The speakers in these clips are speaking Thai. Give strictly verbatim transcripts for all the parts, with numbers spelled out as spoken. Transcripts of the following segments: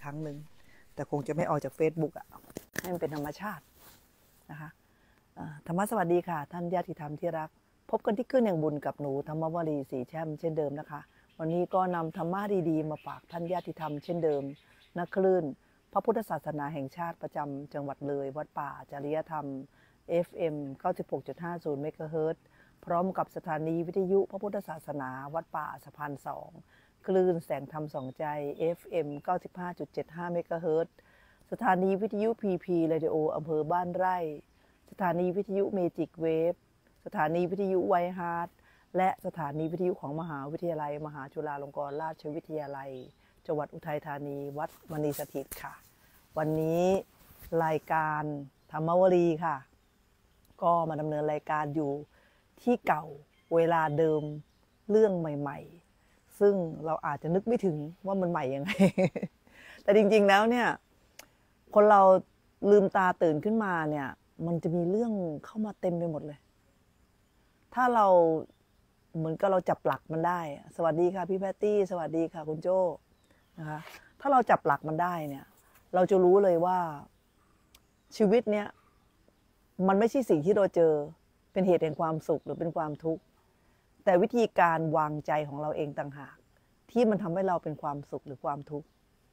ครั้งหนึ่งแต่คงจะไม่ออกจาก Facebook อ่ะให้มันเป็นธรรมชาตินะคะธรรมะสวัสดีค่ะท่านญาติธรรมที่รักพบกันที่ขึ้นอย่างบุญกับหนูธรรมวลีสีแช่มเช่นเดิมนะคะวันนี้ก็นำธรรมะดีๆมาฝากท่านญาติธรรมเช่นเดิมนักคลื่นพระพุทธศาสนาแห่งชาติประจำจังหวัดเลยวัดป่าจริยธรรม เอฟ เอ็ม เก้าสิบหกจุดห้าศูนย์ เมกะเฮิรตซ์พร้อมกับสถานีวิทยุพระพุทธศาสนาวัดป่าสะพานสองคลื่นแสงธรรมสองใจ เอฟ เอ็ม เก้าสิบห้าจุดเจ็ดห้า เมกะเฮิรตซ์สถานีวิทยุ พี พี Radio อำเภอบ้านไร่สถานีวิทยุเมจิกเวฟสถานีวิทยุไวฮาร์ทและสถานีวิทยุของมหาวิทยาลัยมหาจุฬาลงกรณราชวิทยาลัยจังหวัดอุทัยธานีวัดมณีสถิตค่ะวันนี้รายการธรรมวลีค่ะก็มาดำเนินรายการอยู่ที่เก่าเวลาเดิมเรื่องใหม่ๆซึ่งเราอาจจะนึกไม่ถึงว่ามันใหม่ยังไง แต่จริงๆแล้วเนี่ยคนเราลืมตาตื่นขึ้นมาเนี่ยมันจะมีเรื่องเข้ามาเต็มไปหมดเลยถ้าเราเหมือนกับเราจับหลักมันได้สวัสดีค่ะพี่แพตตี้สวัสดีค่ะคุณโจ้นะคะถ้าเราจับหลักมันได้เนี่ยเราจะรู้เลยว่าชีวิตเนี้ยมันไม่ใช่สิ่งที่เราเจอเป็นเหตุแห่งความสุขหรือเป็นความทุกข์แต่วิธีการวางใจของเราเองต่างหากที่มันทำให้เราเป็นความสุขหรือความทุกข์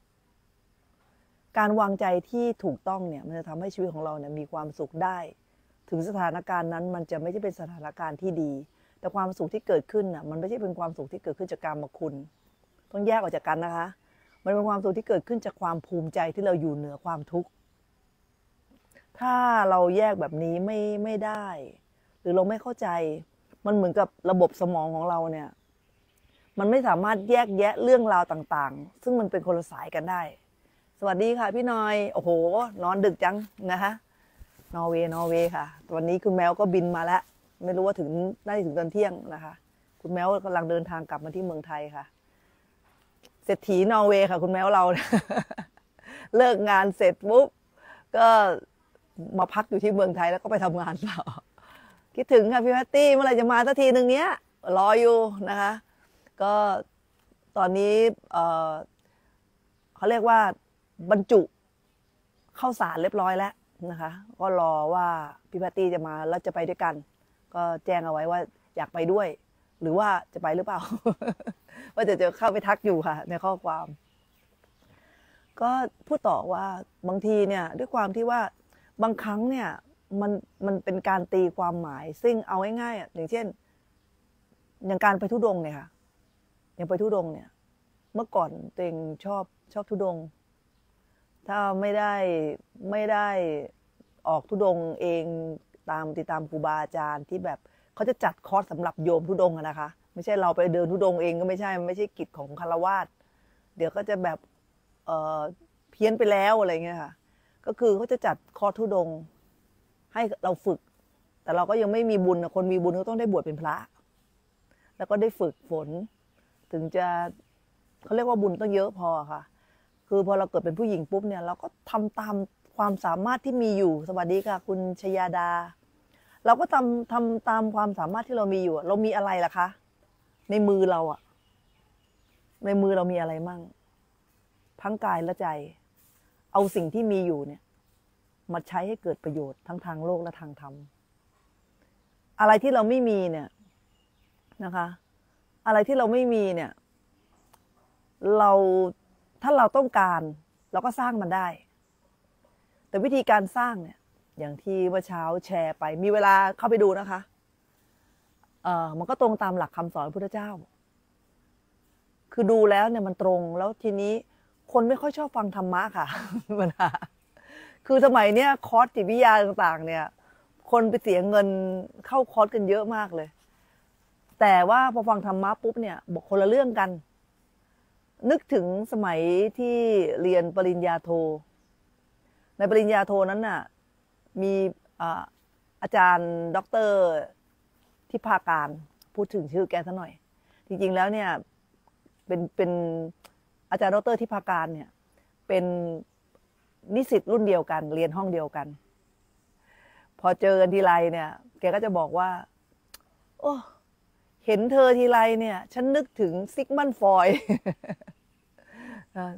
การวางใจที่ถูกต้องเนี่ยมันจะทำให้ชีวิตของเราเนี่ยมีความสุขได้ถึงสถานการณ์นั้นมันจะไม่ใช่เป็นสถานการณ์ที่ดีแต่ความสุขที่เกิดขึ้นน่ะมันไม่ใช่เป็นความสุขที่เกิดขึ้นจากกามคุณต้องแยกออกจากกันนะคะมันเป็นความสุขที่เกิดขึ้นจากความภูมิใจที่เราอยู่เหนือความทุกข์ถ้าเราแยกแบบนี้ไม่ไม่ได้หรือเราไม่เข้าใจมันเหมือนกับระบบสมองของเราเนี่ยมันไม่สามารถแยกแยะเรื่องราวต่างๆซึ่งมันเป็นคนละสายกันได้สวัสดีค่ะพี่นอยโอ้โหนอนดึกจังนะคะนอร์เวย์นอร์เวย์ค่ะวันนี้คุณแมวก็บินมาแล้วไม่รู้ว่าถึงได้ถึงตอนเที่ยงนะคะคุณแมวกำลังเดินทางกลับมาที่เมืองไทยค่ะเศรษฐีนอร์เวย์ค่ะคุณแมวเรา เลิกงานเสร็จปุ๊บก็มาพักอยู่ที่เมืองไทยแล้วก็ไปทำงานต่อคิดถึงค่ะพี่แพตตี้เมื่อไหร่จะมาสักทีหนึ่งเนี้ยรออยู่นะคะก็ตอนนี้เอ่อเขาเรียกว่าบรรจุเข้าสารเรียบร้อยแล้วนะคะก็รอว่าพี่แพตตี้จะมาแล้วจะไปด้วยกันก็แจ้งเอาไว้ว่าอยากไปด้วยหรือว่าจะไปหรือเปล่า ว่าจะจะเข้าไปทักอยู่ค่ะในข้อความก็พูดต่อว่าบางทีเนี่ยด้วยความที่ว่าบางครั้งเนี่ยมันมันเป็นการตีความหมายซึ่งเอาง่ายๆอย่างเช่นอย่างการไปธุดงค์เนี่ยค่ะอย่างไปธุดงค์เนี่ยเมื่อก่อนตัวเองชอบชอบธุดงค์ถ้าไม่ได้ไม่ได้ออกธุดงค์เองตามติดตามครูบาอาจารย์ที่แบบเขาจะจัดคอร์สสำหรับโยมธุดงค์นะคะไม่ใช่เราไปเดินธุดงค์เองก็ไม่ใช่ไม่ใช่กิจของฆราวาสเดี๋ยวก็จะแบบเอ่อเพี้ยนไปแล้วอะไรเงี้ยค่ะก็คือเขาจะจัดคอร์สธุดงค์ให้เราฝึกแต่เราก็ยังไม่มีบุญนะคนมีบุญก็ต้องได้บวชเป็นพระแล้วก็ได้ฝึกฝนถึงจะเขาเรียกว่าบุญต้องเยอะพอค่ะคือพอเราเกิดเป็นผู้หญิงปุ๊บเนี่ยเราก็ทำตามความสามารถที่มีอยู่สวัสดีค่ะคุณชยาดาเราก็ทำทำตามความสามารถที่เรามีอยู่เรามีอะไรล่ะคะในมือเราอะในมือเรามีอะไรมั่งทั้งกายและใจเอาสิ่งที่มีอยู่เนี่ยมาใช้ให้เกิดประโยชน์ทั้งทางโลกและทางธรรมอะไรที่เราไม่มีเนี่ยนะคะอะไรที่เราไม่มีเนี่ยเราถ้าเราต้องการเราก็สร้างมันได้แต่วิธีการสร้างเนี่ยอย่างที่เมื่อเช้าแชร์ไปมีเวลาเข้าไปดูนะคะเอ่อมันก็ตรงตามหลักคำสอนพระพุทธเจ้าคือดูแล้วเนี่ยมันตรงแล้วทีนี้คนไม่ค่อยชอบฟังธรรมะค่ะปัญหาคือสมัยเนี้ยคอร์สจิตวิทยาต่างๆเนี่ยคนไปเสียเงินเข้าคอร์สกันเยอะมากเลยแต่ว่าพอฟังธรรมะปุ๊บเนี่ยบอกคนละเรื่องกันนึกถึงสมัยที่เรียนปริญญาโทในปริญญาโทนั้นน่ะมีอาจารย์ด็อกเตอร์ทิพาการพูดถึงชื่อแกซะหน่อยจริงๆแล้วเนี่ยเป็นเป็นอาจารย์ดร.ทิพาการเนี่ยเป็นนิสิตรุ่นเดียวกันเรียนห้องเดียวกันพอเจอกันทีไรเนี่ยแกก็จะบอกว่าโอ้เห็นเธอทีไรเนี่ยฉันนึกถึงซิกมันฟอยด์ฉั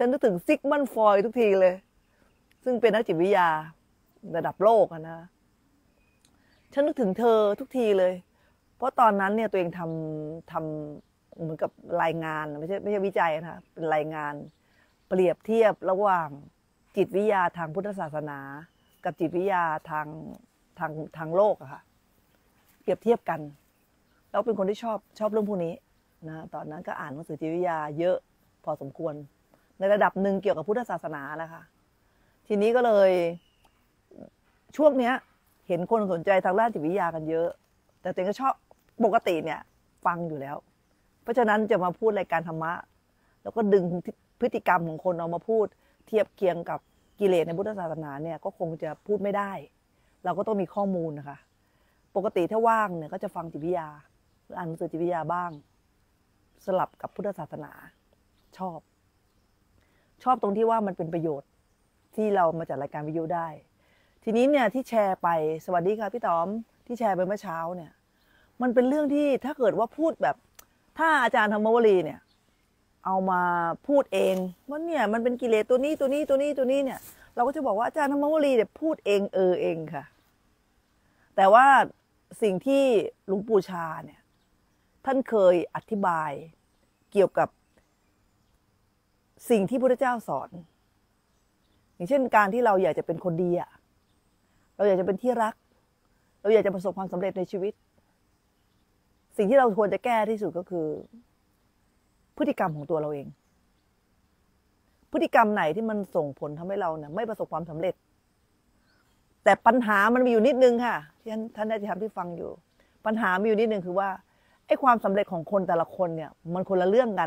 ฉันนึกถึงซิกมันฟรอยด์ทุกทีเลยซึ่งเป็นนักจิตวิทยาระดับโลกนะฉันนึกถึงเธอทุกทีเลยเพราะตอนนั้นเนี่ยตัวเองทำทำเหมือนกับรายงานไม่ใช่ไม่ใช่วิจัยนะเป็นรายงานเปรียบเทียบระหว่างจิตวิทยาทางพุทธศาสนากับจิตวิทยาทางทางทางโลกอะค่ะเปรียบเทียบกันแล้วเป็นคนที่ชอบชอบเรื่องพวกนี้นะตอนนั้นก็อ่านหนังสือจิตวิทยาเยอะพอสมควรในระดับหนึ่งเกี่ยวกับพุทธศาสนาแหละค่ะทีนี้ก็เลยช่วงเนี้ยเห็นคนสนใจทางด้านจิตวิทยากันเยอะแต่ตัวเองก็ชอบปกติเนี่ยฟังอยู่แล้วเพราะฉะนั้นจะมาพูดรายการธรรมะแล้วก็ดึงพฤติกรรมของคนเอามาพูดเทียบเคียงกับกิเลสในพุทธศาสนาเนี่ยก็คงจะพูดไม่ได้เราก็ต้องมีข้อมูลนะคะปกติถ้าว่างเนี่ยก็จะฟังจิตวิทยาหรืออ่านหนังสือจิตวิทยาบ้างสลับกับพุทธศาสนาชอบชอบตรงที่ว่ามันเป็นประโยชน์ที่เรามาจากรายการวิทยุได้ทีนี้เนี่ยที่แชร์ไปสวัสดีค่ะพี่ต๋อมที่แชร์ไปเมื่อเช้าเนี่ยมันเป็นเรื่องที่ถ้าเกิดว่าพูดแบบถ้าอาจารย์ธรรมวลีเนี่ยเอามาพูดเองว่าเนี่ยมันเป็นกิเลสตัวนี้ตัวนี้ตัวนี้ตัวนี้เนี่ยเราก็จะบอกว่าอาจารย์ธรรมวลีเนี่ยพูดเองเออเองค่ะแต่ว่าสิ่งที่หลวงปู่ชาเนี่ยท่านเคยอธิบายเกี่ยวกับสิ่งที่พระพุทธเจ้าสอนอย่างเช่นการที่เราอยากจะเป็นคนดีอะเราอยากจะเป็นที่รักเราอยากจะประสบความสำเร็จในชีวิตสิ่งที่เราควรจะแก้ที่สุดก็คือพฤติกรรมของตัวเราเองพฤติกรรมไหนที่มันส่งผลทำให้เราเนี่ยไม่ประสบความสำเร็จแต่ปัญหามันมีอยู่นิดนึงค่ะที่ท่านได้ทำที่ฟังอยู่ปัญหามีอยู่นิดนึงคือว่าไอ้ความสำเร็จของคนแต่ละคนเนี่ยมันคนละเรื่องกัน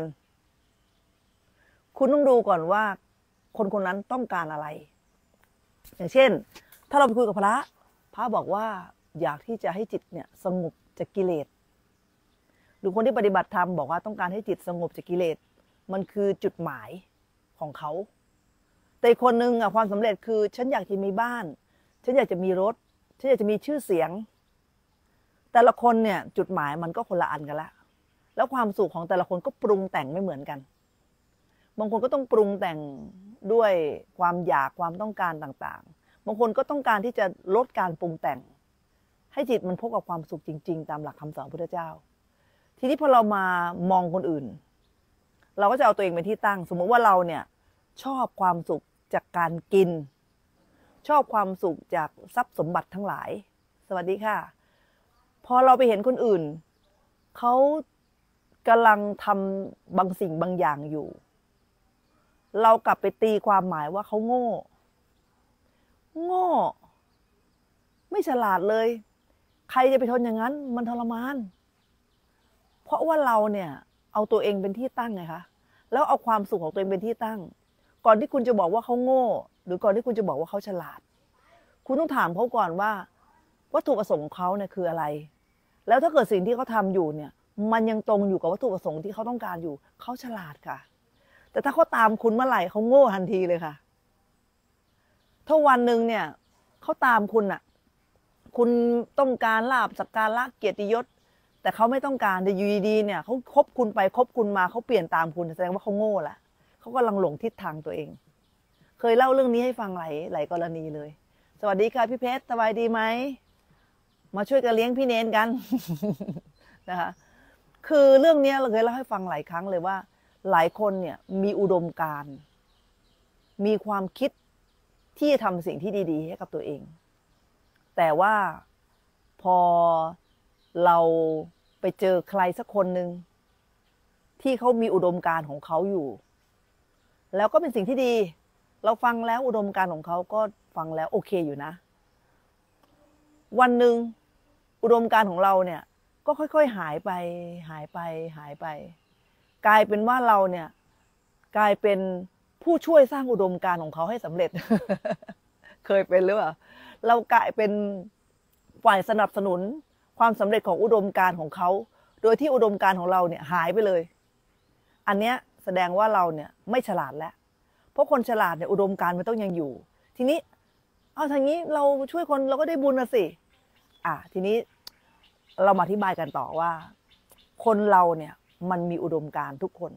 คุณต้องดูก่อนว่าคนคนนั้นต้องการอะไรอย่างเช่นถ้าเราไปคุยกับพระพระบอกว่าอยากที่จะให้จิตเนี่ยสงบจากกิเลสหรือคนที่ปฏิบัติธรรมบอกว่าต้องการให้จิตสงบจากกิเลสมันคือจุดหมายของเขาแต่คนหนึ่งอะความสำเร็จคือฉันอยากจะมีบ้านฉันอยากจะมีรถฉันอยากจะมีชื่อเสียงแต่ละคนเนี่ยจุดหมายมันก็คนละอันกันละแล้วความสุขของแต่ละคนก็ปรุงแต่งไม่เหมือนกันบางคนก็ต้องปรุงแต่งด้วยความอยากความต้องการต่างๆบางคนก็ต้องการที่จะลดการปรุงแต่งให้จิตมันพบกับความสุขจริงๆตามหลักคำสอนพระพุทธเจ้าทีนี้พอเรามามองคนอื่นเราก็จะเอาตัวเองเป็นที่ตั้งสมมติว่าเราเนี่ยชอบความสุขจากการกินชอบความสุขจากทรัพย์สมบัติทั้งหลายสวัสดีค่ะพอเราไปเห็นคนอื่นเขากำลังทำบางสิ่งบางอย่างอยู่เรากลับไปตีความหมายว่าเขาโง่โง่ไม่ฉลาดเลยใครจะไปทนอย่างนั้นมันทรมานเพราะว่าเราเนี่ยเอาตัวเองเป็นที่ตั้งไงคะแล้วเอาความสุขของตัวเองเป็นที่ตั้งก่อนที่คุณจะบอกว่าเขาโง่หรือก่อนที่คุณจะบอกว่าเขาฉลาดคุณต้องถามเขาก่อนว่าวัตถุประสงค์ของเขาเนี่ยคืออะไรแล้วถ้าเกิดสิ่งที่เขาทำอยู่เนี่ยมันยังตรงอยู่กับวัตถุประสงค์ที่เขาต้องการอยู่เขาฉลาดค่ะแต่ถ้าเขาตามคุณเมื่อไหร่เขาโง่ทันทีเลยค่ะถ้าวันหนึ่งเนี่ยเขาตามคุณอะคุณต้องการลาภสักการะเกียรติยศแต่เขาไม่ต้องการแต่อยู่ดีๆเนี่ยเขาคบคุณไปคบคุณมาเขาเปลี่ยนตามคุณแสดงว่าเขาโง่แหละเขากำลังหลงทิศทางตัวเองเคยเล่าเรื่องนี้ให้ฟังหลายหลายกรณีเลยสวัสดีค่ะพี่เพชรสบายดีไหมมาช่วยกันเลี้ยงพี่เนนกันนะคะคือเรื่องนี้เราเคยเล่าให้ฟังหลายครั้งเลยว่าหลายคนเนี่ยมีอุดมการณ์มีความคิดที่จะทำสิ่งที่ดีๆให้กับตัวเองแต่ว่าพอเราไปเจอใครสักคนหนึ่งที่เขามีอุดมการณ์ของเขาอยู่แล้วก็เป็นสิ่งที่ดีเราฟังแล้วอุดมการณ์ของเขาก็ฟังแล้วโอเคอยู่นะวันหนึ่งอุดมการณ์ของเราเนี่ยก็ค่อยๆหายไปหายไปหายไปกลายเป็นว่าเราเนี่ยกลายเป็นผู้ช่วยสร้างอุดมการณ์ของเขาให้สำเร็จ เคยเป็นหรือเปล่าเรากลายเป็นฝ่ายสนับสนุนความสำเร็จของอุดมการณ์ของเขาโดยที่อุดมการณ์ของเราเนี่ยหายไปเลยอันเนี้ยแสดงว่าเราเนี่ยไม่ฉลาดแล้วเพราะคนฉลาดเนี่ยอุดมการณ์มันต้องยังอยู่ทีนี้เอาทางนี้เราช่วยคนเราก็ได้บุญนะสิอ่ะทีนี้เรามาอธิบายกันต่อว่าคนเราเนี่ยมันมีอุดมการณ์ทุกคน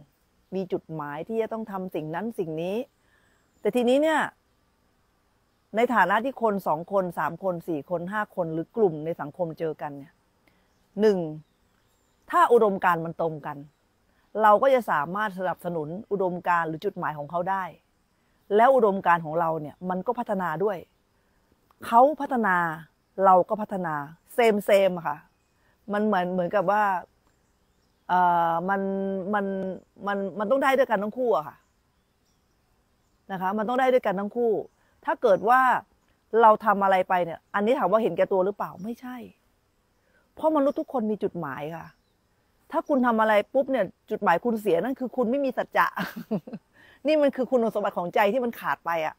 มีจุดหมายที่จะต้องทำสิ่งนั้นสิ่งนี้แต่ทีนี้เนี่ยในฐานะที่คนสองคนสามคนสี่คนห้าคนหรือกลุ่มในสังคมเจอกันเนี่ยหนึ่งถ้าอุดมการณ์มันตรงกันเราก็จะสามารถสนับสนุนอุดมการณ์หรือจุดหมายของเขาได้แล้วอุดมการณ์ของเราเนี่ยมันก็พัฒนาด้วยเขาพัฒนาเราก็พัฒนาเซมเซมค่ะมันเหมือนเหมือนกับว่าเอ่อมันมันมันมันต้องได้ด้วยกันทั้งคู่อะค่ะนะคะมันต้องได้ด้วยกันทั้งคู่ถ้าเกิดว่าเราทำอะไรไปเนี่ยอันนี้ถามว่าเห็นแก่ตัวหรือเปล่าไม่ใช่เพราะมนุษย์ทุกคนมีจุดหมายค่ะถ้าคุณทำอะไรปุ๊บเนี่ยจุดหมายคุณเสียนั่นคือคุณไม่มีสัจจะ นี่มันคือคุณสมบัติของใจที่มันขาดไปอะ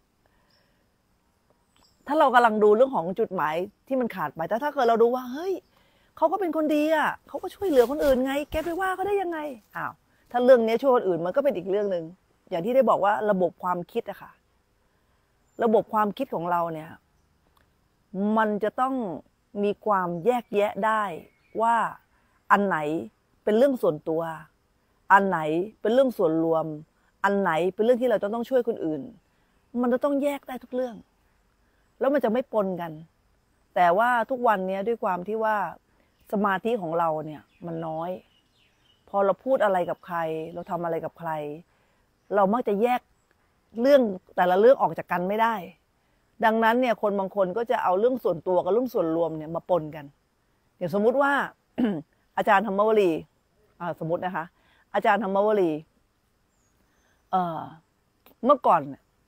ถ้าเรากำลังดูเรื่องของจุดหมายที่มันขาดไปแต่ถ้าเกิดเราดูว่าเฮ้ยเขาก็เป็นคนดีอ่ะเขาก็ช่วยเหลือคนอื่นไงแกไปว่าเขาได้ยังไงอ้าวถ้าเรื่องนี้ช่วยคนอื่นมันก็เป็นอีกเรื่องหนึ่งอย่างที่ได้บอกว่าระบบความคิดอะค่ะระบบความคิดของเราเนี่ยมันจะต้องมีความแยกแยะได้ว่าอันไหนเป็นเรื่องส่วนตัวอันไหนเป็นเรื่องส่วนรวมอันไหนเป็นเรื่องที่เราจะต้องช่วยคนอื่นมันจะต้องแยกได้ทุกเรื่องแล้วมันจะไม่ปนกันแต่ว่าทุกวันนี้ด้วยความที่ว่าสมาธิของเราเนี่ยมันน้อยพอเราพูดอะไรกับใครเราทำอะไรกับใครเรามักจะแยกเรื่องแต่ละเรื่องออกจากกันไม่ได้ดังนั้นเนี่ยคนบางคนก็จะเอาเรื่องส่วนตัวกับเรื่องส่วนรวมเนี่ยมาปนกันอย่างสมมุติว่า อาจารย์ธรรมวลีสมมตินะคะอาจารย์ธรรมวลีเอ่อเมื่อก่อน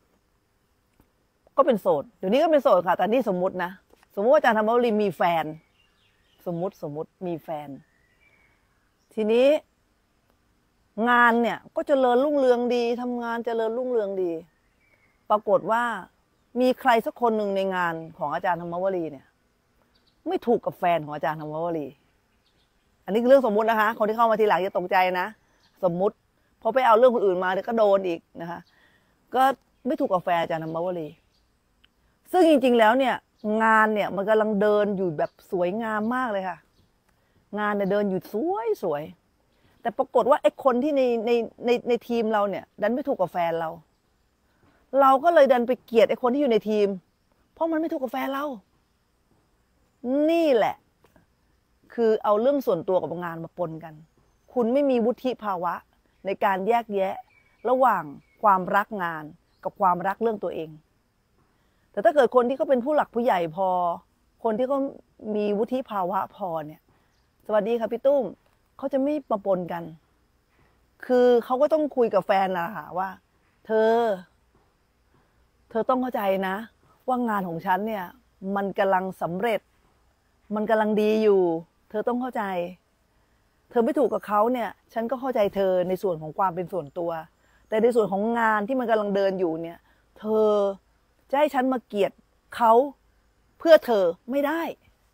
ก็เป็นโสดเดี๋ยวนี้ก็เป็นโสดค่ะแต่นี่สมมุตินะสมมติว่าอาจารย์ธรรมวลีมีแฟนสมมุติสมมุติมีแฟนทีนี้งานเนี่ยก็เจริญรุ่งเรืองดีทำงานเจริญรุ่งเรืองดีปรากฏว่ามีใครสักคนหนึ่งในงานของอาจารย์ธรรมวลีเนี่ยไม่ถูกกับแฟนของอาจารย์ธรรมวลีอันนี้คือเรื่องสมมุตินะคะคนที่เข้ามาทีหลังจะตกใจนะสมมุติพอไปเอาเรื่องคนอื่นมาเดี๋ยวก็โดนอีกนะคะก็ไม่ถูกกับแฟนอาจารย์ธรรมวลีซึ่งจริงๆแล้วเนี่ยงานเนี่ยมันกำลังเดินอยู่แบบสวยงามมากเลยค่ะงานเนี่ยเดินอยู่สวยสวยแต่ปรากฏว่าไอ้คนที่ในในในในทีมเราเนี่ยดันไม่ถูกกับแฟนเราเราก็เลยดันไปเกลียดไอ้คนที่อยู่ในทีมเพราะมันไม่ถูกกับแฟนเรานี่แหละคือเอาเรื่องส่วนตัวกับงานมาปนกันคุณไม่มีวุฒิภาวะในการแยกแยะระหว่างความรักงานกับความรักเรื่องตัวเองแต่ถ้าเกิดคนที่เขาเป็นผู้หลักผู้ใหญ่พอคนที่เขามีวุฒิภาวะพอเนี่ยสวัสดีค่ะพี่ตุ้มเขาจะไม่มาปนกันคือเขาก็ต้องคุยกับแฟนนะคะว่าเธอเธอต้องเข้าใจนะว่างานของฉันเนี่ยมันกำลังสำเร็จมันกำลังดีอยู่เธอต้องเข้าใจเธอไม่ถูกกับเขาเนี่ยฉันก็เข้าใจเธอในส่วนของความเป็นส่วนตัวแต่ในส่วนของงานที่มันกำลังเดินอยู่เนี่ยเธอจะให้ฉันมาเกลียดเขาเพื่อเธอไม่ได้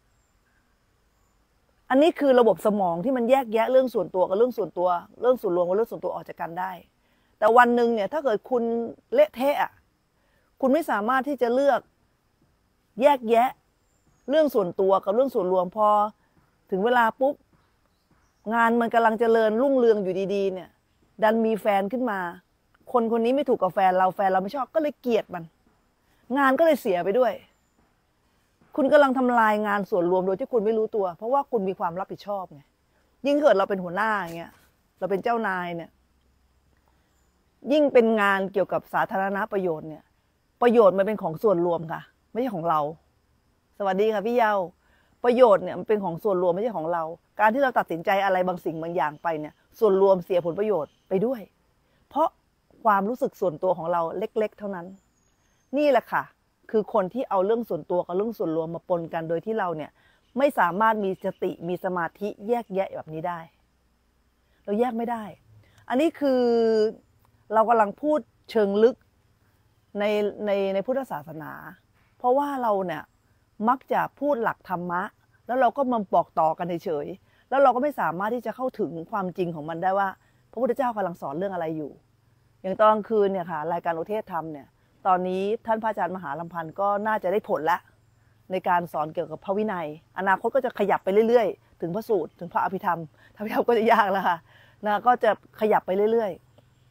อันนี้คือระบบสมองที่มันแยกแยะเรื่องส่วนตัวกับเรื่องส่วนตัวเรื่องส่วนรวมกับเรื่องส่วนตัวออกจากกันได้แต่วันหนึ่งเนี่ยถ้าเกิดคุณเละเทะคุณไม่สามารถที่จะเลือกแยกแยะเรื่องส่วนตัวกับเรื่องส่วนรวมพอถึงเวลาปุ๊บงานมันกำลังเจริญรุ่งเรืองอยู่ดีๆเนี่ยดันมีแฟนขึ้นมาคนคนนี้ไม่ถูกกับแฟนเราแฟนเราไม่ชอบก็เลยเกลียดมันงานก็เลยเสียไปด้วยคุณกำลังทำลายงานส่วนรวมโดยที่คุณไม่รู้ตัวเพราะว่าคุณมีความรับผิดชอบไงยิ่งเกิดเราเป็นหัวหน้าอย่างเงี้ยเราเป็นเจ้านายเนี่ยยิ่งเป็นงานเกี่ยวกับสาธารณประโยชน์เนี่ยประโยชน์มันเป็นของส่วนรวมค่ะไม่ใช่ของเราสวัสดีค่ะพี่เยาประโยชน์เนี่ยมันเป็นของส่วนรวมไม่ใช่ของเราการที่เราตัดสินใจอะไรบางสิ่งบางอย่างไปเนี่ยส่วนรวมเสียผลประโยชน์ไปด้วยเพราะความรู้สึกส่วนตัวของเราเล็กๆเท่านั้นนี่แหละค่ะคือคนที่เอาเรื่องส่วนตัวกับเรื่องส่วนรวมมาปนกันโดยที่เราเนี่ยไม่สามารถมีสติมีสมาธิแยกแยะแบบนี้ได้เราแยกไม่ได้อันนี้คือเรากำลังพูดเชิงลึกในในในพุทธศาสนาเพราะว่าเราเนี่ยมักจะพูดหลักธรรมะแล้วเราก็มาบอกต่อกันเฉยๆแล้วเราก็ไม่สามารถที่จะเข้าถึงความจริงของมันได้ว่าพระพุทธเจ้ากำลังสอนเรื่องอะไรอยู่อย่างตอนกลางคืนเนี่ยค่ะรายการโอเทศธรรมเนี่ยตอนนี้ท่านพระอาจารย์มหาลำพันธ์ก็น่าจะได้ผลแล้วในการสอนเกี่ยวกับพระวินัยอนาคตก็จะขยับไปเรื่อยๆถึงพระสูตรถึงพระอภิธรรมพระอภิธรรมก็จะยากแล้วค่ะนะก็จะขยับไปเรื่อย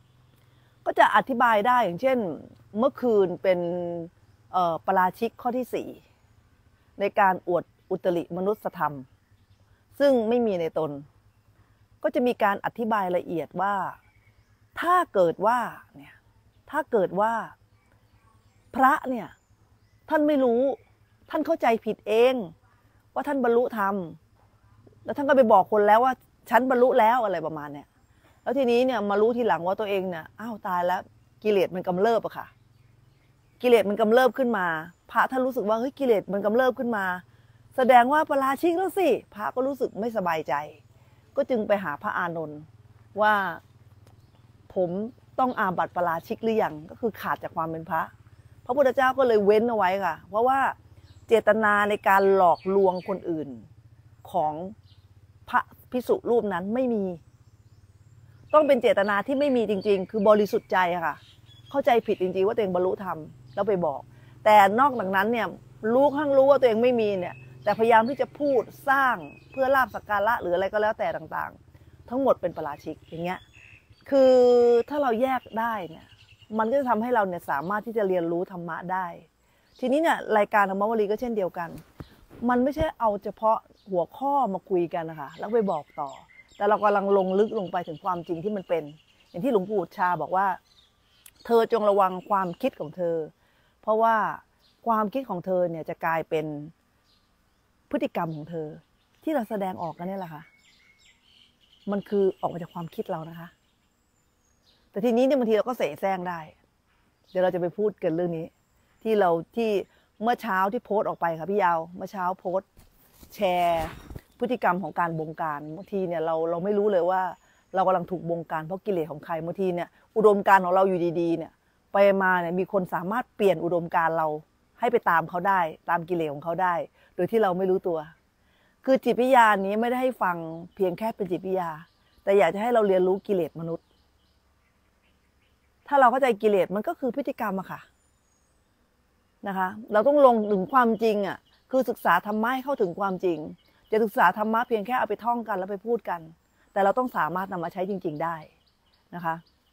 ก็จะอธิบายได้อย่างเช่นเมื่อคืนเป็นปาราชิกข้อที่สี่ในการอวดอุตริมนุสธรรมซึ่งไม่มีในตนก็จะมีการอธิบายละเอียดว่าถ้าเกิดว่าเนี่ยถ้าเกิดว่าพระเนี่ยท่านไม่รู้ท่านเข้าใจผิดเองว่าท่านบรรลุธรรมแล้วท่านก็ไปบอกคนแล้วว่าฉันบรรลุแล้วอะไรประมาณเนี่ยแล้วทีนี้เนี่ยมารู้ทีหลังว่าตัวเองเนี่ยอ้าวตายแล้วกิเลสมันกำเริบอะค่ะกิเลสมันกำเริบขึ้นมาพระท่านรู้สึกว่าเฮ้ยกิเลสมันกำเริบขึ้นมาแสดงว่าปาราชิกแล้วสิพระก็รู้สึกไม่สบายใจก็จึงไปหาพระอานนท์ว่าผมต้องอาบัติปาราชิกหรือยังก็คือขาดจากความเป็นพระพระพุทธเจ้าก็เลยเว้นเอาไว้ค่ะเพราะว่าเจตนาในการหลอกลวงคนอื่นของพระภิกษุรูปนั้นไม่มีต้องเป็นเจตนาที่ไม่มีจริงๆคือบริสุทธิ์ใจค่ะเข้าใจผิดจริงๆว่าตัวเองบรรลุธรรมแล้วไปบอกแต่นอกจากนั้นเนี่ยรู้ข้างรู้ว่าตัวเองไม่มีเนี่ยแต่พยายามที่จะพูดสร้างเพื่อลาภสักการะหรืออะไรก็แล้วแต่ต่างๆทั้งหมดเป็นปาราชิกอย่างเงี้ยคือถ้าเราแยกได้เนี่ยมันก็จะทำให้เราเนี่ยสามารถที่จะเรียนรู้ธรรมะได้ทีนี้เนี่ยรายการธรรมวลีก็เช่นเดียวกันมันไม่ใช่เอาเฉพาะหัวข้อมาคุยกันนะคะแล้วไปบอกต่อแต่เรากำลังลงลึกลงไปถึงความจริงที่มันเป็นอย่างที่หลวงปู่ชาบอกว่าเธอจงระวังความคิดของเธอเพราะว่าความคิดของเธอเนี่ยจะกลายเป็นพฤติกรรมของเธอที่เราแสดงออกกันนี่แหละค่ะมันคือออกมาจากความคิดเรานะคะแต่ทีนี้เนี่ยบางทีเราก็เสแสร้งได้เดี๋ยวเราจะไปพูดกันเรื่องนี้ที่เราที่เมื่อเช้าที่โพสต์ออกไปค่ะพี่ยาวเมื่อเช้าโพสต์แชร์พฤติกรรมของการบงการบางทีเนี่ยเราเราไม่รู้เลยว่าเรากำลังถูกบงการเพราะกิเลสของใครบางทีเนี่ยอุดมการของเราอยู่ดีๆเนี่ยไปมาเนี่ยมีคนสามารถเปลี่ยนอุดมการเราให้ไปตามเขาได้ตามกิเลสของเขาได้โดยที่เราไม่รู้ตัวคือจิตวิทยานี้ไม่ได้ให้ฟังเพียงแค่เป็นจิตวิทยาแต่อยากจะให้เราเรียนรู้กิเลสมนุษย์ถ้าเราเข้าใจกิเลสมันก็คือพฤติกรรมอะค่ะนะคะเราต้องลงถึงความจริงอะคือศึกษาธรรมะให้เข้าถึงความจริงจะศึกษาธรรมะเพียงแค่เอาไปท่องกันแล้วไปพูดกันแต่เราต้องสามารถนำมาใช้จริงๆได้นะคะ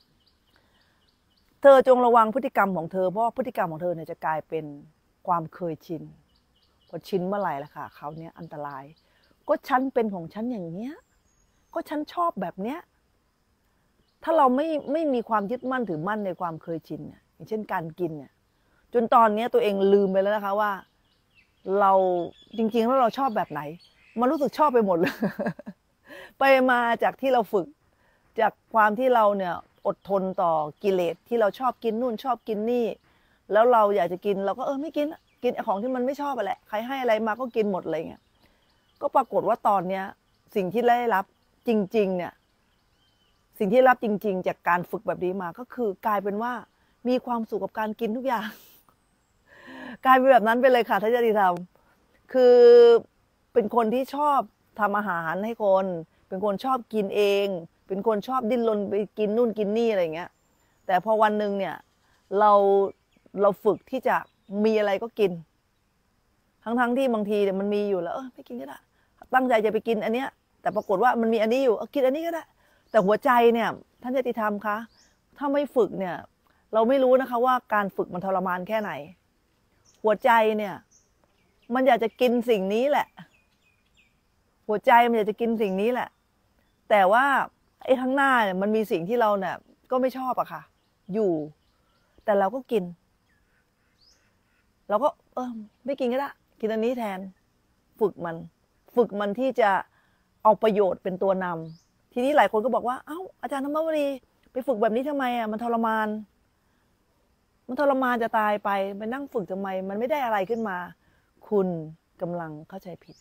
เธอจงระวังพฤติกรรมของเธอเพราะพฤติกรรมของเธอเนี่ยจะกลายเป็นความเคยชินพอชินเมื่อไหร่ล่ะค่ะเขาเนี่ยอันตรายก็ฉันเป็นของฉันอย่างเนี้ยก็ฉันชอบแบบเนี้ยถ้าเราไม่ไม่มีความยึดมั่นถือมั่นในความเคยชินเนี่ยอย่างเช่นการกินเนี่ยจนตอนนี้ตัวเองลืมไปแล้วนะคะว่าเราจริงๆแล้วเราชอบแบบไหนมันรู้สึกชอบไปหมดเลย ไปมาจากที่เราฝึกจากความที่เราเนี่ยอดทนต่อกิเลสที่เราชอบกินนู่นชอบกินนี่แล้วเราอยากจะกินเราก็เออไม่กินกินของที่มันไม่ชอบไปแหละใครให้อะไรมาก็กินหมดอะไรเงี้ยก็ปรากฏว่าตอนเนี้ยสิ่งที่ได้รับจริงๆเนี่ยสิ่งที่รับจริงๆจากการฝึกแบบนี้มาก็คือกลายเป็นว่ามีความสุขกับการกินทุกอย่างกลายเป็นแบบนั้นไปเลยค่ะถ้าจะดีทำคือเป็นคนที่ชอบทำอาหารให้คนเป็นคนชอบกินเองเป็นคนชอบดิ้นรนไปกินนู่นกินนี่อะไรเงี้ยแต่พอวันหนึ่งเนี่ยเราเราฝึกที่จะมีอะไรก็กินทั้งๆที่บางทีเนี่ยมันมีอยู่แล้วเออไม่กินก็ได้ตั้งใจจะไปกินอันเนี้ยแต่ปรากฏว่ามันมีอันนี้อยู่เอากินอันนี้ก็ได้แต่หัวใจเนี่ยท่านญาติธรรมคะถ้าไม่ฝึกเนี่ยเราไม่รู้นะคะว่าการฝึกมันทรมานแค่ไหนหัวใจเนี่ยมันอยากจะกินสิ่งนี้แหละหัวใจมันอยากจะกินสิ่งนี้แหละแต่ว่าไอ้ข้างหน้าเนี่ยมันมีสิ่งที่เราเนี่ยก็ไม่ชอบอะค่ะอยู่แต่เราก็กินเราก็เออไม่กินก็ได้กินอันนี้แทนฝึกมันฝึกมันที่จะเอาประโยชน์เป็นตัวนำทีนี้หลายคนก็บอกว่าเอ้าอาจารย์ธรรมวลีไปฝึกแบบนี้ทำไมอะมันทรมานมันทรมานจะตายไปไปนั่งฝึกทำไมมันไม่ได้อะไรขึ้นมาคุณกำลังเข้าใจผิด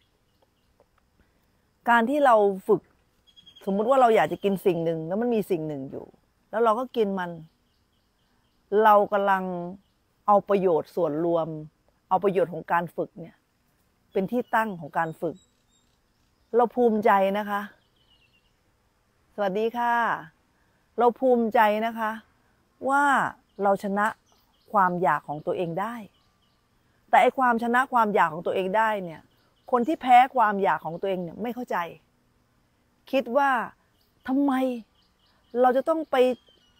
การที่เราฝึกสมมุติว่าเราอยากจะกินสิ่งหนึ่งแล้วมันมีสิ่งหนึ่งอยู่แล้วเราก็กินมันเรากำลังเอาประโยชน์ส่วนรวมเอาประโยชน์ของการฝึกเนี่ยเป็นที่ตั้งของการฝึกเราภูมิใจนะคะสวัสดีค่ะเราภูมิใจนะคะว่าเราชนะความอยากของตัวเองได้แต่ไอ้ความชนะความอยากของตัวเองได้เนี่ยคนที่แพ้ความอยากของตัวเองเนี่ยไม่เข้าใจคิดว่าทำไมเราจะต้องไป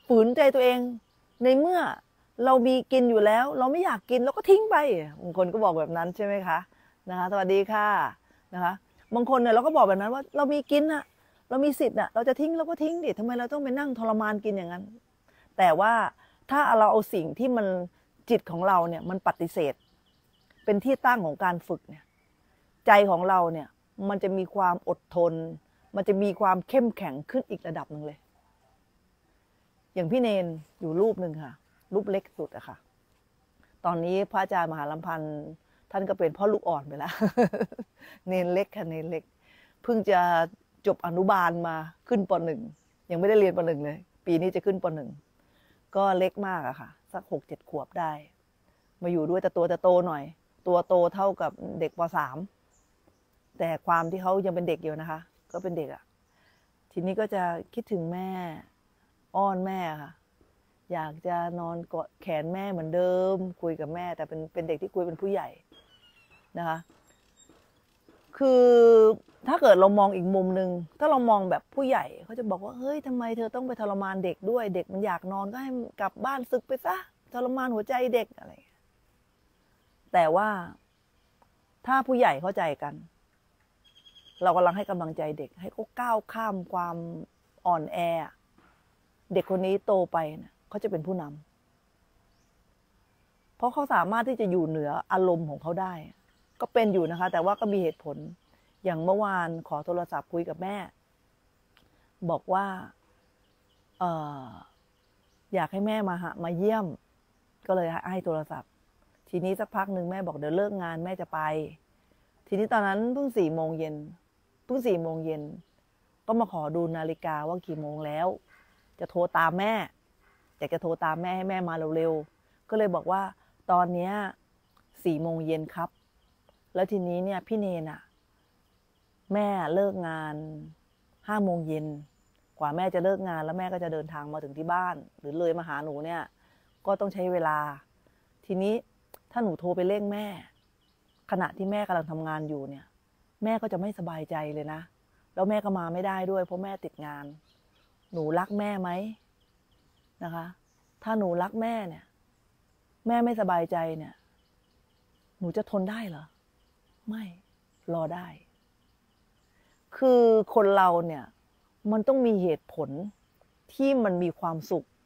ฝืนใจตัวเองในเมื่อเรามีกินอยู่แล้วเราไม่อยากกินเราก็ทิ้งไปบางคนก็บอกแบบนั้นใช่ไหมคะนะคะสวัสดีค่ะนะคะบางคนเนี่ยเราก็บอกแบบนั้นว่าเรามีกินอะเรามีสิทธิ์อะเราจะทิ้งเราก็ทิ้งดิทำไมเราต้องไปนั่งทรมานกินอย่างนั้นแต่ว่าถ้าเราเอาสิ่งที่มันจิตของเราเนี่ยมันปฏิเสธเป็นที่ตั้งของการฝึกเนี่ยใจของเราเนี่ยมันจะมีความอดทนมันจะมีความเข้มแข็งขึ้นอีกระดับหนึ่งเลยอย่างพี่เนนอยู่รูปหนึ่งค่ะรูปเล็กสุดอะค่ะตอนนี้พระอาจารย์มหาลัมพันธ์ท่านก็เป็นพ่อลูกอ่อนไปแล้ว เนนเล็กค่ะเนนเล็กเพิ่งจะจบอนุบาลมาขึ้นปหนึ่งยังไม่ได้เรียนปหนึ่งเลยปีนี้จะขึ้นปหนึ่งก็เล็กมากอะค่ะสักหกเจ็ดขวบได้มาอยู่ด้วยแต่ตัวจะโตหน่อยตัวโตเท่ากับเด็กปสามแต่ความที่เขายังเป็นเด็กอยู่นะคะก็เป็นเด็กอะทีนี้ก็จะคิดถึงแม่อ้อนแม่ค่ะอยากจะนอนกอดแขนแม่เหมือนเดิมคุยกับแม่แต่เป็นเป็นเด็กที่คุยเป็นผู้ใหญ่นะคะคือถ้าเกิดเรามองอีกมุมหนึ่งถ้าเรามองแบบผู้ใหญ่เขาจะบอกว่าเฮ้ยทำไมเธอต้องไปทรมานเด็กด้วยเด็กมันอยากนอนก็ให้กลับบ้านซึกไปซะทรมานหัวใจเด็กอะไรแต่ว่าถ้าผู้ใหญ่เข้าใจกันเรากำลังให้กำลังใจเด็กให้เขาก้าวข้ามความอ่อนแอเด็กคนนี้โตไปนะเขาจะเป็นผู้นำเพราะเขาสามารถที่จะอยู่เหนืออารมณ์ของเขาได้ก็เป็นอยู่นะคะแต่ว่าก็มีเหตุผลอย่างเมื่อวานขอโทรศัพท์คุยกับแม่บอกว่าเอ่ออยากให้แม่มาหามาเยี่ยมก็เลยให้โทรศัพท์ทีนี้สักพักหนึ่งแม่บอกเดี๋ยวเลิกงานแม่จะไปทีนี้ตอนนั้นเพิ่งสี่โมงเย็นเพิ่งสี่โมงเย็นก็มาขอดูนาฬิกาว่ากี่โมงแล้วจะโทรตามแม่อยากจะโทรตามแม่ให้แม่มาเร็วๆก็เลยบอกว่าตอนนี้สี่โมงเย็นครับแล้วทีนี้เนี่ยพี่เนนอะแม่เลิกงานห้าโมงเย็นกว่าแม่จะเลิกงานแล้วแม่ก็จะเดินทางมาถึงที่บ้านหรือเลยมาหาหนูเนี่ยก็ต้องใช้เวลาทีนี้ถ้าหนูโทรไปเร่งแม่ขณะที่แม่กำลังทำงานอยู่เนี่ยแม่ก็จะไม่สบายใจเลยนะแล้วแม่ก็มาไม่ได้ด้วยเพราะแม่ติดงานหนูรักแม่ไหมนะคะถ้าหนูรักแม่เนี่ยแม่ไม่สบายใจเนี่ยหนูจะทนได้เหรอไม่รอได้คือคนเราเนี่ยมันต้องมีเหตุผลที่มันมีความสุข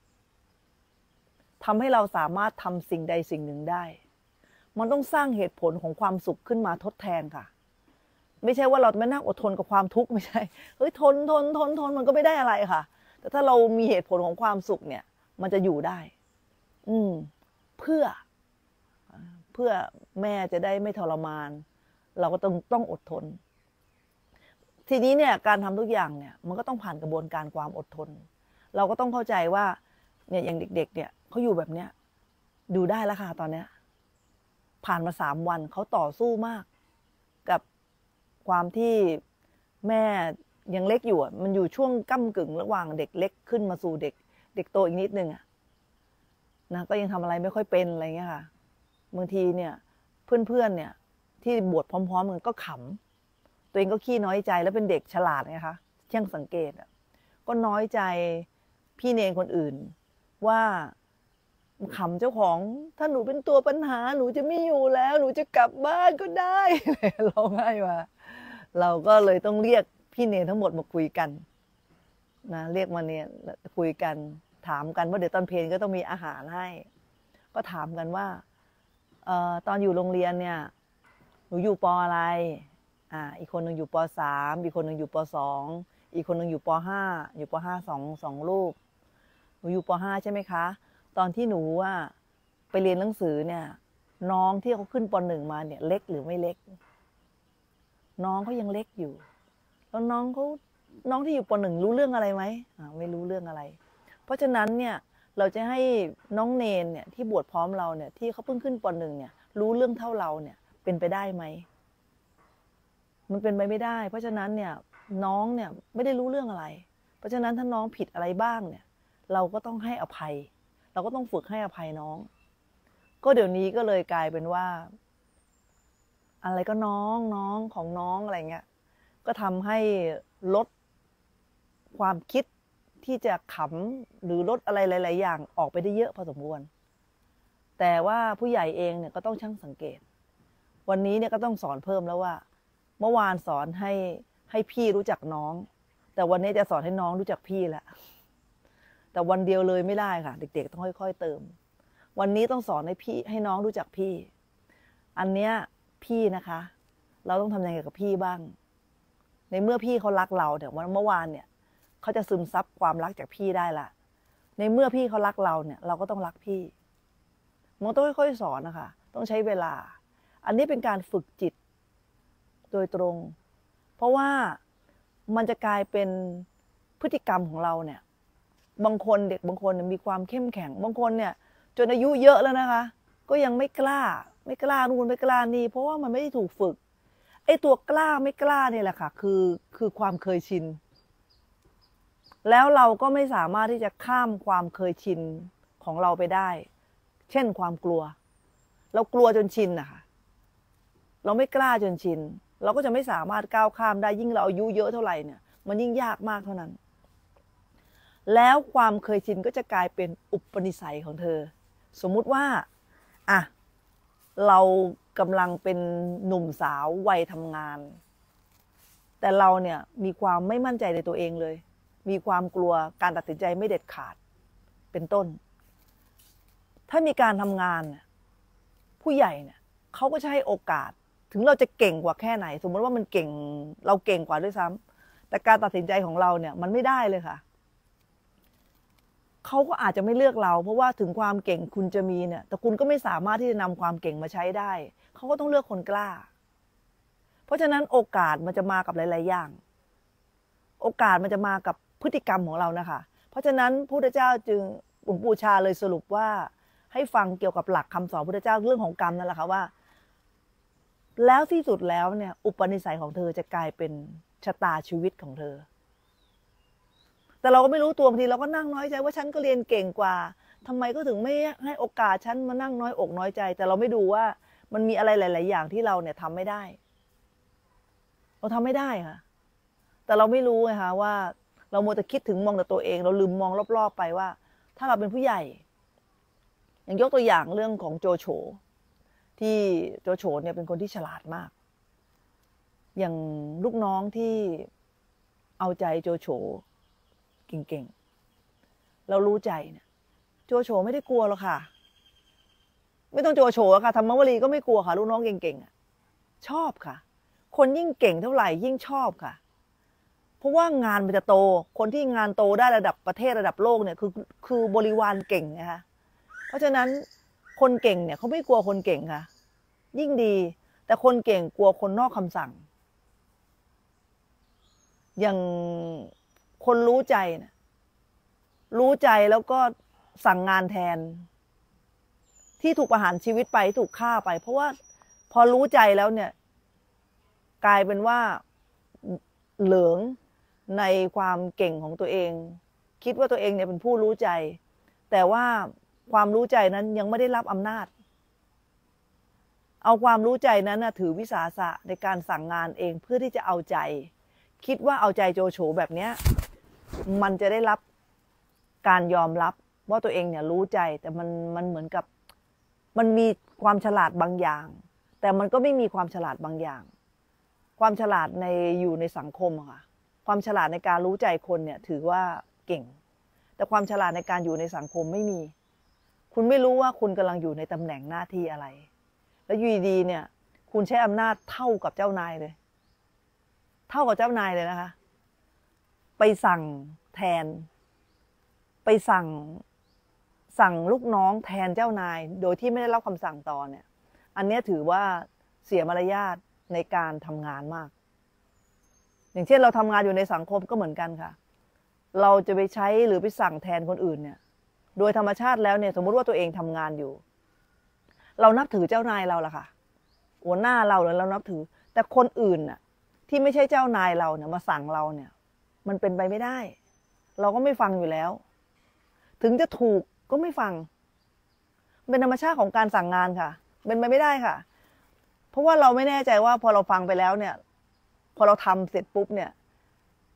ทำให้เราสามารถทำสิ่งใดสิ่งหนึ่งได้มันต้องสร้างเหตุผลของความสุขขึ้นมาทดแทนค่ะไม่ใช่ว่าเราไม่นั่งอดทนกับความทุกข์ไม่ใช่เฮ้ยทนทนทนทนมันก็ไม่ได้อะไรค่ะแต่ถ้าเรามีเหตุผลของความสุขเนี่ยมันจะอยู่ได้อืมเพื่อเพื่อแม่จะได้ไม่ทรมานเราก็ต้องต้องอดทนทีนี้เนี่ยการทำทุกอย่างเนี่ยมันก็ต้องผ่านกระบวนการความอดทนเราก็ต้องเข้าใจว่าเนี่ยอย่างเด็กๆเนี่ยเขาอยู่แบบเนี้ยดูได้แล้วค่ะตอนเนี้ยผ่านมาสามวันเขาต่อสู้มากกับความที่แม่ยังเล็กอยู่มันอยู่ช่วงก้ำกึ่งระหว่างเด็กเล็กขึ้นมาสู่เด็กเด็กโตอีกนิดนึงอะนะก็ยังทำอะไรไม่ค่อยเป็นอะไรเงี้ยค่ะบางทีเนี่ยเพื่อนๆเนี่ยที่บวชพร้อมๆกันก็ขำตัวเองก็ขี้น้อยใจแล้วเป็นเด็กฉลาดไงคะช่างสังเกตอ่ะก็น้อยใจพี่เนรคนอื่นว่าขำเจ้าของถ้าหนูเป็นตัวปัญหาหนูจะไม่อยู่แล้วหนูจะกลับบ้านก็ได้ร้องไห้มาเราก็เลยต้องเรียกพี่เนรทั้งหมดมาคุยกันนะเรียกมาเนี่ยคุยกันถามกันว่าเดี๋ยวตอนเพลก็ต้องมีอาหารให้ก็ถามกันว่าเอ่อตอนอยู่โรงเรียนเนี่ยหนูอยู่ป.อะไรอ่าอีกคนหนึ่งอยู่ป.สามอีกคนหนึ่งอยู่ป.สองอีกคนหนึ่งอยู่ป.ห้าอยู่ป.ห้าสองสองลูกหนูอยู่ป.ห้าใช่ไหมคะตอนที่หนูว่าไปเรียนหนังสือเนี่ยน้องที่เขาขึ้นป.หนึ่งมาเนี่ยเล็กหรือไม่เล็กน้องเขายังเล็กอยู่แล้วน้องเขาน้องที่อยู่ป.หนึ่งรู้เรื่องอะไรไหมอ่าไม่รู้เรื่องอะไรเพราะฉะนั้นเนี่ยเราจะให้น้องเนนเนี่ยที่บวชพร้อมเราเนี่ยที่เขาเพิ่งขึ้นป.หนึ่งเนี่ยรู้เรื่องเท่าเราเนี่ยเป็นไปได้ไหมมันเป็นไปไม่ได้เพราะฉะนั้นเนี่ยน้องเนี่ยไม่ได้รู้เรื่องอะไรเพราะฉะนั้นถ้าน้องผิดอะไรบ้างเนี่ยเราก็ต้องให้อภัยเราก็ต้องฝึกให้อภัยน้องก็เดี๋ยวนี้ก็เลยกลายเป็นว่าอะไรก็น้องน้องของน้องอะไรเงี้ยก็ทำให้ลดความคิดที่จะขำหรือลดอะไรหลายๆอย่างออกไปได้เยอะพอสมควรแต่ว่าผู้ใหญ่เองเนี่ยก็ต้องชั่งสังเกตวันนี้เนี่ยก็ต้องสอนเพิ่มแล้วว่าเมื่อวานสอนให้ให้พี่รู้จักน้องแต่วันนี้จะสอนให้น้องรู้จักพี่แล้วแต่วันเดียวเลยไม่ได้ค่ะเด็กๆต้องค่อยๆเติมวันนี้ต้องสอนให้พี่ให้น้องรู้จักพี่อันเนี้ยพี่นะคะเราต้องทำยังไงกับพี่บ้างในเมื่อพี่เขารักเราเนี่ยวันเมื่อวานเนี่ยเขาจะซึมซับความรักจากพี่ได้ละในเมื่อพี่เขารักเราเนี่ยเราก็ต้องรักพี่มันต้องค่อยๆสอนนะคะต้องใช้เวลาอันนี้เป็นการฝึกจิตโดยตรงเพราะว่ามันจะกลายเป็นพฤติกรรมของเราเนี่ยบางคนเด็กบางคนมีความเข้มแข็งบางคนเนี่ยจนอายุเยอะแล้วนะคะก็ยังไม่กล้าไม่กล้านู่นไม่กล้านี่เพราะว่ามันไม่ได้ถูกฝึกไอ้ตัวกล้าไม่กล้าเนี่ยแหละค่ะคือคือความเคยชินแล้วเราก็ไม่สามารถที่จะข้ามความเคยชินของเราไปได้เช่นความกลัวเรากลัวจนชินนะคะเราไม่กล้าจนชินเราก็จะไม่สามารถก้าวข้ามได้ยิ่งเราอายุเยอะเท่าไหร่เนี่ยมันยิ่งยากมากเท่านั้นแล้วความเคยชินก็จะกลายเป็นอุปนิสัยของเธอสมมุติว่าอ่ะเรากำลังเป็นหนุ่มสาววัยทำงานแต่เราเนี่ยมีความไม่มั่นใจในตัวเองเลยมีความกลัวการตัดสินใจไม่เด็ดขาดเป็นต้นถ้ามีการทำงานผู้ใหญ่เนี่ยเขาก็จะให้โอกาสถึงเราจะเก่งกว่าแค่ไหนสมมติว่ามันเก่งเราเก่งกว่าด้วยซ้ำแต่การตัดสินใจของเราเนี่ยมันไม่ได้เลยค่ะเขาก็อาจจะไม่เลือกเราเพราะว่าถึงความเก่งคุณจะมีเนี่ยแต่คุณก็ไม่สามารถที่จะนำความเก่งมาใช้ได้เขาก็ต้องเลือกคนกล้าเพราะฉะนั้นโอกาสมันจะมากับหลายๆอย่างโอกาสมันจะมากับพฤติกรรมของเรานะคะเพราะฉะนั้นพระพุทธเจ้าจึงหลวงปู่ชาเลยสรุปว่าให้ฟังเกี่ยวกับหลักคำสอนพระพุทธเจ้าเรื่องของกรรมนั่นแหละค่ะว่าแล้วที่สุดแล้วเนี่ยอุปนิสัยของเธอจะกลายเป็นชะตาชีวิตของเธอแต่เราก็ไม่รู้ตัวบางทีเราก็นั่งน้อยใจว่าฉันก็เรียนเก่งกว่าทำไมก็ถึงไม่ให้โอกาสฉันมานั่งน้อยอกน้อยใจแต่เราไม่ดูว่ามันมีอะไรหลายๆอย่างที่เราเนี่ยทำไม่ได้เราทำไม่ได้ค่ะแต่เราไม่รู้ไงคะว่าเราโมแต่คิดถึงมองแต่ตัวเองเราลืมมองรอบๆไปว่าถ้าเราเป็นผู้ใหญ่อย่างยกตัวอย่างเรื่องของโจโฉที่โจโฉเนี่ยเป็นคนที่ฉลาดมากอย่างลูกน้องที่เอาใจโจโฉเก่งๆเรารู้ใจเนี่ยโจโฉไม่ได้กลัวหรอกค่ะไม่ต้องโจโฉค่ะธรรมวลีก็ไม่กลัวค่ะลูกน้องเก่งๆชอบค่ะคนยิ่งเก่งเท่าไหร่ยิ่งชอบค่ะเพราะว่างานมันจะโตคนที่งานโตได้ระดับประเทศระดับโลกเนี่ยคือคือบริวารเก่งนะคะเพราะฉะนั้นคนเก่งเนี่ยเขาไม่กลัวคนเก่งค่ะยิ่งดีแต่คนเก่งกลัวคนนอกคำสั่งอย่างคนรู้ใจเนี่ยรู้ใจแล้วก็สั่งงานแทนที่ถูกประหารชีวิตไปถูกฆ่าไปเพราะว่าพอรู้ใจแล้วเนี่ยกลายเป็นว่าเหลิงในความเก่งของตัวเองคิดว่าตัวเองเนี่ยเป็นผู้รู้ใจแต่ว่าความรู้ใจนั้นยังไม่ได้รับอำนาจเอาความรู้ใจนั้นนะถือวิสาสะในการสั่งงานเองเพื่อที่จะเอาใจคิดว่าเอาใจโจโฉแบบเนี้ยมันจะได้รับการยอมรับว่าตัวเองเนี่ยรู้ใจแต่มันมันเหมือนกับมันมีความฉลาดบางอย่างแต่มันก็ไม่มีความฉลาดบางอย่างความฉลาดในอยู่ในสังคมอะค่ะความฉลาดในการรู้ใจคนเนี่ยถือว่าเก่งแต่ความฉลาดในการอยู่ในสังคมไม่มีคุณไม่รู้ว่าคุณกำลังอยู่ในตำแหน่งหน้าที่อะไรแล้วอยู่ดีๆเนี่ยคุณใช้อำนาจเท่ากับเจ้านายเลยเท่ากับเจ้านายเลยนะคะไปสั่งแทนไปสั่งสั่งลูกน้องแทนเจ้านายโดยที่ไม่ได้รับคำสั่งต่อเนี่ยอันนี้ถือว่าเสียมารยาทในการทำงานมากอย่างเช่นเราทำงานอยู่ในสังคมก็เหมือนกันค่ะเราจะไปใช้หรือไปสั่งแทนคนอื่นเนี่ยโดยธรรมชาติแล้วเนี่ยสมมุติว่าตัวเองทำงานอยู่เรานับถือเจ้านายเราล่ะค่ะหัวหน้าเราเลยเรานับถือแต่คนอื่นน่ะที่ไม่ใช่เจ้านายเราเนี่ยมาสั่งเราเนี่ยมันเป็นไปไม่ได้เราก็ไม่ฟังอยู่แล้วถึงจะถูกก็ไม่ฟังเป็นธรรมชาติของการสั่งงานค่ะเป็นไปไม่ได้ค่ะเพราะว่าเราไม่แน่ใจว่าพอเราฟังไปแล้วเนี่ยพอเราทำเสร็จปุ๊บเนี่ย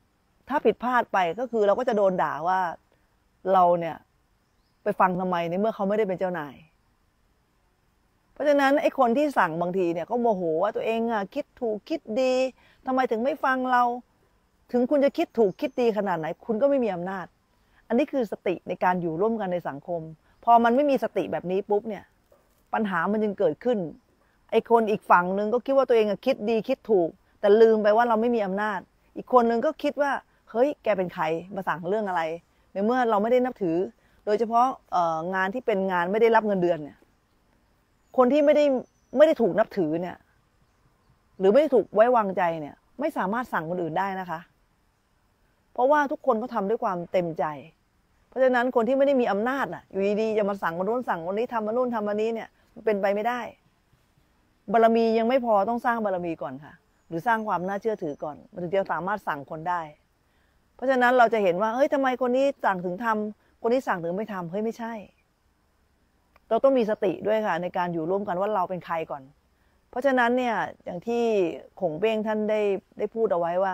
ถ้าผิดพลาดไปก็คือเราก็จะโดนด่าว่าเราเนี่ยไปฟังทำไมในเมื่อเขาไม่ได้เป็นเจ้านายเพราะฉะนั้นไอ้คนที่สั่งบางทีเนี่ยก็โมโหว่าตัวเองอ่ะคิดถูกคิดดีทำไมถึงไม่ฟังเราถึงคุณจะคิดถูกคิดดีขนาดไหนคุณก็ไม่มีอำนาจอันนี้คือสติในการอยู่ร่วมกันในสังคมพอมันไม่มีสติแบบนี้ปุ๊บเนี่ยปัญหามันจึงเกิดขึ้นไอ้คนอีกฝั่งหนึ่งก็คิดว่าตัวเองอ่ะคิดดีคิดถูกแต่ลืมไปว่าเราไม่มีอำนาจอีกคนหนึ่งก็คิดว่าเฮ้ยแกเป็นใครมาสั่งเรื่องอะไรในเมื่อเราไม่ได้นับถือโดยเฉพาะงานที่เป็นงานไม่ได้รับเงินเดือนเนี่ยคนที่ไม่ได้ไม่ได้ถูกนับถือเนี่ยหรือไม่ได้ถูกไว้วางใจเนี่ยไม่สามารถสั่งคนอื่นได้นะคะเพราะว่าทุกคนเขาทำด้วยความเต็มใจเพราะฉะนั้นคนที่ไม่ได้มีอำนาจอ่ะอยู่ดีๆจะมาสั่งคนนู้นสั่งคนนี้ทำมาโน่นทำมานี้เนี่ยมันเป็นไปไม่ได้บารมียังไม่พอต้องสร้างบารมีก่อนค่ะหรือสร้างความน่าเชื่อถือก่อนมันถึงจะสามารถสั่งคนได้เพราะฉะนั้นเราจะเห็นว่าเฮ้ยทำไมคนนี้สั่งถึงทำคนนี้สั่งถึงไม่ทำเฮ้ยไม่ใช่เราต้องมีสติด้วยค่ะในการอยู่ร่วมกันว่าเราเป็นใครก่อนเพราะฉะนั้นเนี่ยอย่างที่ขงเบ้งท่านได้ได้พูดเอาไว้ว่า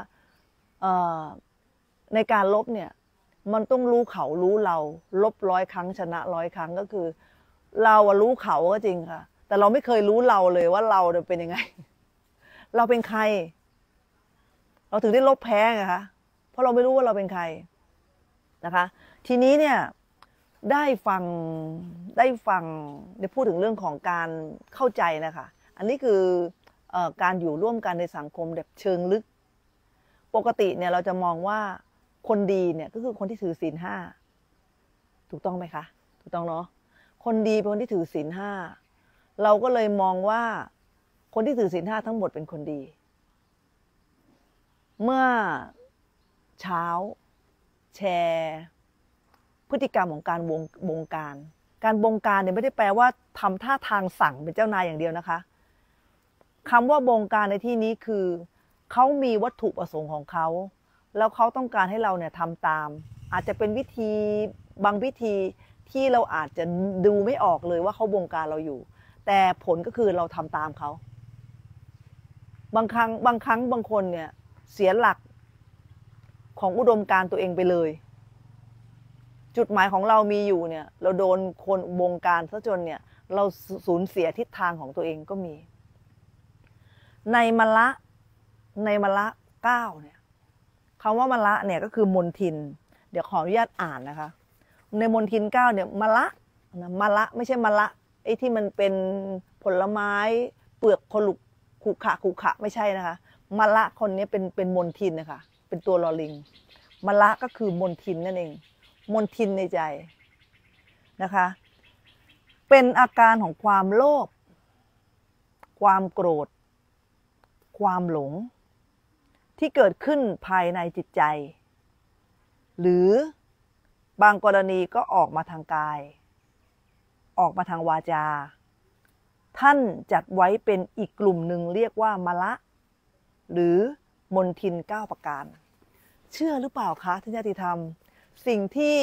ในการลบเนี่ยมันต้องรู้เขารู้เราลบร้อยครั้งชนะร้อยครั้งก็คือเราอะรู้เขาก็จริงค่ะแต่เราไม่เคยรู้เราเลยว่าเราเป็นยังไงเราเป็นใครเราถึงได้ลบแพ้ไงคะเพราะเราไม่รู้ว่าเราเป็นใครนะคะทีนี้เนี่ยได้ฟังได้ฟังได้พูดถึงเรื่องของการเข้าใจนะคะอันนี้คือเอ่อการอยู่ร่วมกันในสังคมแบบเชิงลึกปกติเนี่ยเราจะมองว่าคนดีเนี่ยก็คือคนที่ถือศีลห้าถูกต้องไหมคะถูกต้องเนาะคนดีเป็นคนที่ถือศีลห้าเราก็เลยมองว่าคนที่ถือศีลห้าทั้งหมดเป็นคนดีเมื่อเช้าแชร์พฤติกรรมของการบงบงการการบงการเนี่ยไม่ได้แปลว่าทำท่าทางสั่งเป็นเจ้านายอย่างเดียวนะคะคำว่าบงการในที่นี้คือเขามีวัตถุประสงค์ของเขาแล้วเขาต้องการให้เราเนี่ยทำตามอาจจะเป็นวิธีบางวิธีที่เราอาจจะดูไม่ออกเลยว่าเขาบงการเราอยู่แต่ผลก็คือเราทำตามเขาบางครั้งบางครั้งบางคนเนี่ยเสียหลักของอุดมการณ์ตัวเองไปเลยจุดหมายของเรามีอยู่เนี่ยเราโดนคนบงการซะจนเนี่ยเราสูญเสียทิศทางของตัวเองก็มีในมละในมละเก้าเนี่ยคำว่ามละเนี่ยก็คือมนทินเดี๋ยวขออนุญาตอ่านนะคะในมนทินเก้าเนี่ยมละนะมละไม่ใช่มละไอ้ที่มันเป็นผลไม้เปลือกขลุกขรุขระขรุขระไม่ใช่นะคะมละคนนี้เป็นเป็นมนทินนะคะเป็นตัวลอลิงมละก็คือมนทินนั่นเองมนทินในใจนะคะเป็นอาการของความโลภความโกรธความหลงที่เกิดขึ้นภายในจิตใจหรือบางกรณีก็ออกมาทางกายออกมาทางวาจาท่านจัดไว้เป็นอีกกลุ่มหนึ่งเรียกว่ามละหรือมนทินเก้าประการเชื่อหรือเปล่าคะท่านญาติธรรมสิ่งที่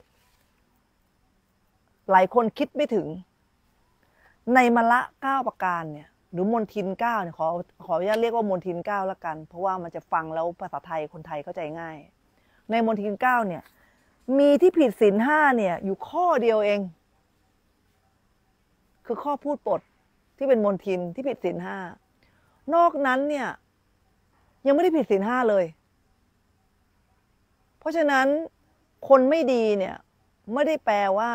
หลายคนคิดไม่ถึงในมละเก้าประการเนี่ยหรือมนทินเก้าเนี่ยขอขออนุญาตเรียกว่ามนทินเก้าละกันเพราะว่ามันจะฟังแล้วภาษาไทยคนไทยเข้าใจง่ายในมนทินเก้าเนี่ยมีที่ผิดศีลห้าเนี่ยอยู่ข้อเดียวเองคือข้อพูดปดที่เป็นมนทินที่ผิดศีลห้านอกนั้นเนี่ยยังไม่ได้ผิดศีลห้าเลยเพราะฉะนั้นคนไม่ดีเนี่ยไม่ได้แปลว่า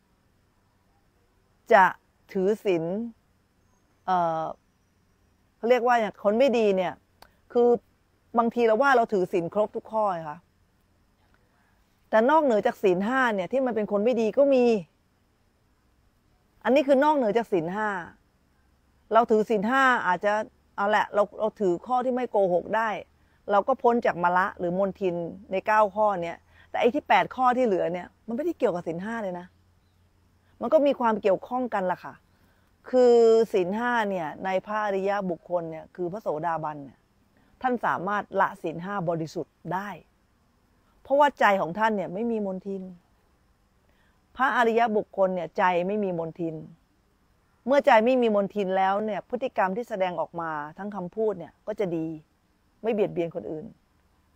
จะถือศีลเอ่อเขาเรียกว่าอย่างคนไม่ดีเนี่ยคือบางทีเราว่าเราถือศีลครบทุกข้อค่ะแต่นอกเหนือจากศีลห้าเนี่ยที่มันเป็นคนไม่ดีก็มีอันนี้คือนอกเหนือจากศีลห้าเราถือศีลห้าอาจจะเอาแหละเราเราถือข้อที่ไม่โกหกได้เราก็พ้นจากมละหรือมนทินในเก้าข้อเนี่ยแต่ไอ้ที่แปดข้อที่เหลือเนี่ยมันไม่ได้เกี่ยวกับศีลห้าเลยนะมันก็มีความเกี่ยวข้องกันล่ะค่ะคือศีลห้าเนี่ยในพระอริยบุคคลเนี่ยคือพระโสดาบันเนี่ยท่านสามารถละศีลห้าบริสุทธิ์ได้เพราะว่าใจของท่านเนี่ยไม่มีมลทินพระอริยบุคคลเนี่ยใจไม่มีมลทินเมื่อใจไม่มีมลทินแล้วเนี่ยพฤติกรรมที่แสดงออกมาทั้งคำพูดเนี่ยก็จะดีไม่เบียดเบียนคนอื่น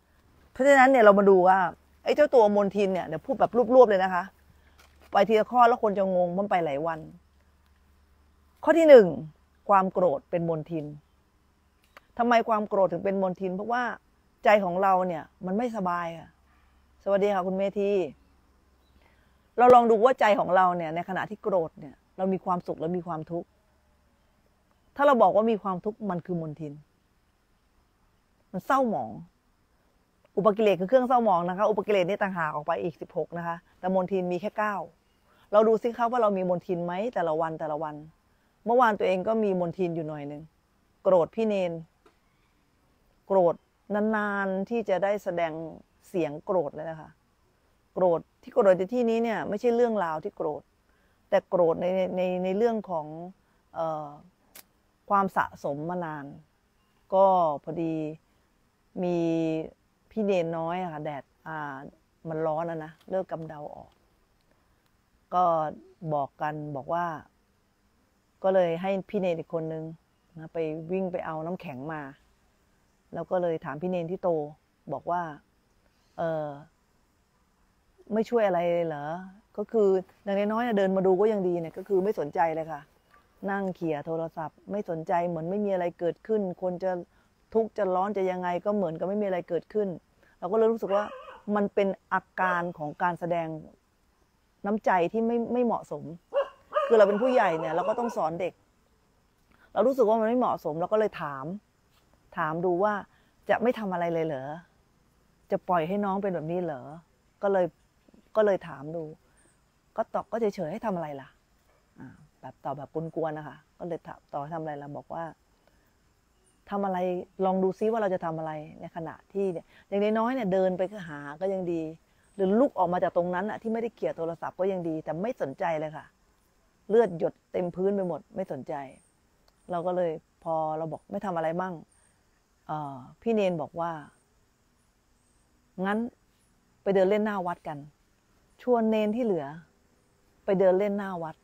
เพราะฉะนั้นเนี่ยเรามาดูว่าไอ้เจ้าตัวมนทินเนี่ยเดี๋ยวพูดแบบรวบๆเลยนะคะไปทีละข้อแล้วคนจะงงมันไปหลายวันข้อที่หนึ่งความโกรธเป็นมนทินทำไมความโกรธถึงเป็นมนทินเพราะว่าใจของเราเนี่ยมันไม่สบายค่ะสวัสดีค่ะคุณเมธีเราลองดูว่าใจของเราเนี่ยในขณะที่โกรธเนี่ยเรามีความสุขและมีความทุกข์ถ้าเราบอกว่ามีความทุกข์มันคือมนทินมันเศร้าหมองอุปกิเลสคือเครื่องเศร้าหมองนะคะอุปกิเลสนี่ต่างหากออกไปอีกสิบหกนะคะแต่มนทินมีแค่เก้าเราดูซิครับว่าเรามีมนทินไหมแต่ละวันแต่ละวันเมื่อวานตัวเองก็มีมนทินอยู่หน่อยนึงโกรธพี่เนนโกรธนานๆที่จะได้แสดงเสียงโกรธเลยนะคะโกรธที่โกรธในที่นี้เนี่ยไม่ใช่เรื่องราวที่โกรธแต่โกรธในในในเรื่องของเอ่อความสะสมมานานก็พอดีมีพี่เนนน้อยอะค่ะแดดอ่ามันร้อนแล้วนะเลิกกำเดาออกก็บอกกันบอกว่าก็เลยให้พี่เนนอีกคนนึงนะไปวิ่งไปเอาน้ำแข็งมาแล้วก็เลยถามพี่เนนที่โตบอกว่าเออไม่ช่วยอะไรเลยเหรอก็คืออย่างน้อยๆเดินมาดูก็ยังดีเนี่ยก็คือไม่สนใจเลยค่ะนั่งเขี่ยโทรศัพท์ไม่สนใจเหมือนไม่มีอะไรเกิดขึ้นคนจะทุกข์จะร้อนจะยังไงก็เหมือนกับไม่มีอะไรเกิดขึ้นเราก็เลยรู้สึกว่ามันเป็นอาการของการแสดงน้ำใจที่ไม่ไม่เหมาะสมคือเราเป็นผู้ใหญ่เนี่ยเราก็ต้องสอนเด็กเรารู้สึกว่ามันไม่เหมาะสมเราก็เลยถามถามดูว่าจะไม่ทำอะไรเลยเหรอจะปล่อยให้น้องเป็นแบบนี้เหรอก็เลยก็เลยถามดูก็ตอบก็เฉยๆให้ทำอะไรล่ะแบบตอบแบบกวนๆนะคะก็เลยตอบให้ทำอะไรล่ะบอกว่าทำอะไรลองดูซิว่าเราจะทำอะไรในขณะที่เนี่ยอย่างน้อยๆเนี่ยเดินไปหาก็ยังดีหรือลุกออกมาจากตรงนั้นอะที่ไม่ได้เกี่ยวโทรศัพท์ก็ยังดีแต่ไม่สนใจเลยค่ะเลือดหยดเต็มพื้นไปหมดไม่สนใจเราก็เลยพอเราบอกไม่ทำอะไรมั่งพี่เนนบอกว่างั้นไปเดินเล่นหน้าวัดกันชวนเนนที่เหลือไปเดินเล่นหน้าวัด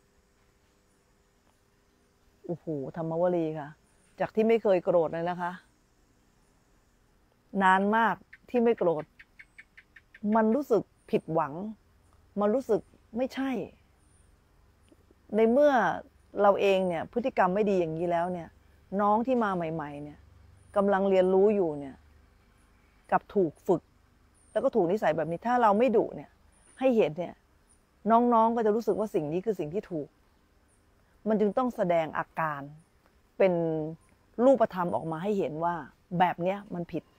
โอ้โหธรรมวลีค่ะจากที่ไม่เคยโกรธเลยนะคะนานมากที่ไม่โกรธมันรู้สึกผิดหวังมันรู้สึกไม่ใช่ในเมื่อเราเองเนี่ยพฤติกรรมไม่ดีอย่างนี้แล้วเนี่ยน้องที่มาใหม่ๆเนี่ยกำลังเรียนรู้อยู่เนี่ยกับถูกฝึกแล้วก็ถูกนิสัยแบบนี้ถ้าเราไม่ดุเนี่ยให้เห็นเนี่ยน้องๆก็จะรู้สึกว่าสิ่งนี้คือสิ่งที่ถูกมันจึงต้องแสดงอาการเป็นรูปธรรมออกมาให้เห็นว่าแบบเนี้ยมันผิด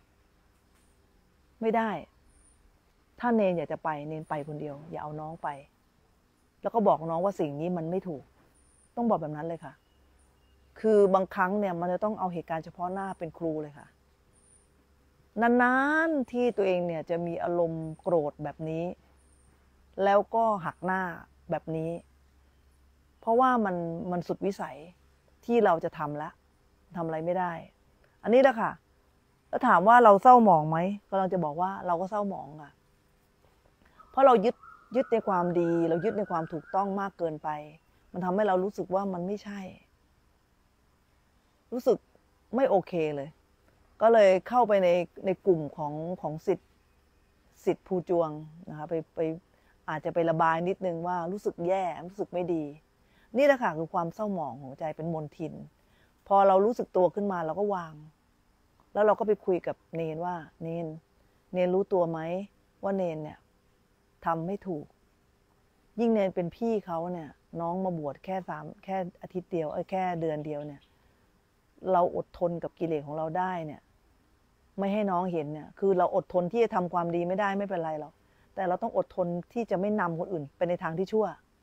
ไม่ได้ถ้าเนนอยากจะไปเนนไปคนเดียวอย่าเอาน้องไปแล้วก็บอกน้องว่าสิ่งนี้มันไม่ถูกต้องบอกแบบนั้นเลยค่ะคือบางครั้งเนี่ยมันจะต้องเอาเหตุการณ์เฉพาะหน้าเป็นครูเลยค่ะนานๆที่ตัวเองเนี่ยจะมีอารมณ์โกรธแบบนี้แล้วก็หักหน้าแบบนี้เพราะว่ามันมันสุดวิสัยที่เราจะทำแล้วทำอะไรไม่ได้อันนี้แหละค่ะแล้วถามว่าเราเศร้าหมองไหมกำลังจะบอกว่าเราก็เศร้าหมองค่ะเพราะเรายึดยึดในความดีเรายึดในความถูกต้องมากเกินไปมันทำให้เรารู้สึกว่ามันไม่ใช่รู้สึกไม่โอเคเลยก็เลยเข้าไปในในกลุ่มของของศิษย์ศิษย์ภูจวงนะคะไปไปอาจจะไประบายนิดนึงว่ารู้สึกแย่รู้สึกไม่ดีนี่แหละค่ะคือความเศร้าหมองของใจเป็นมลทินพอเรารู้สึกตัวขึ้นมาเราก็วางแล้วเราก็ไปคุยกับเนนว่าเนนเนนรู้ตัวไหมว่าเนนเนี่ยทำไม่ถูกยิ่งเนนเป็นพี่เขาเนี่ยน้องมาบวชแค่สามแค่อาทิตย์เดียวเอ้ยแค่เดือนเดียวเนี่ยเราอดทนกับกิเลสของเราได้เนี่ยไม่ให้น้องเห็นเนี่ยคือเราอดทนที่จะทำความดีไม่ได้ไม่เป็นไรหรอกแต่เราต้องอดทนที่จะไม่นำคนอื่นไปในทางที่ชั่ว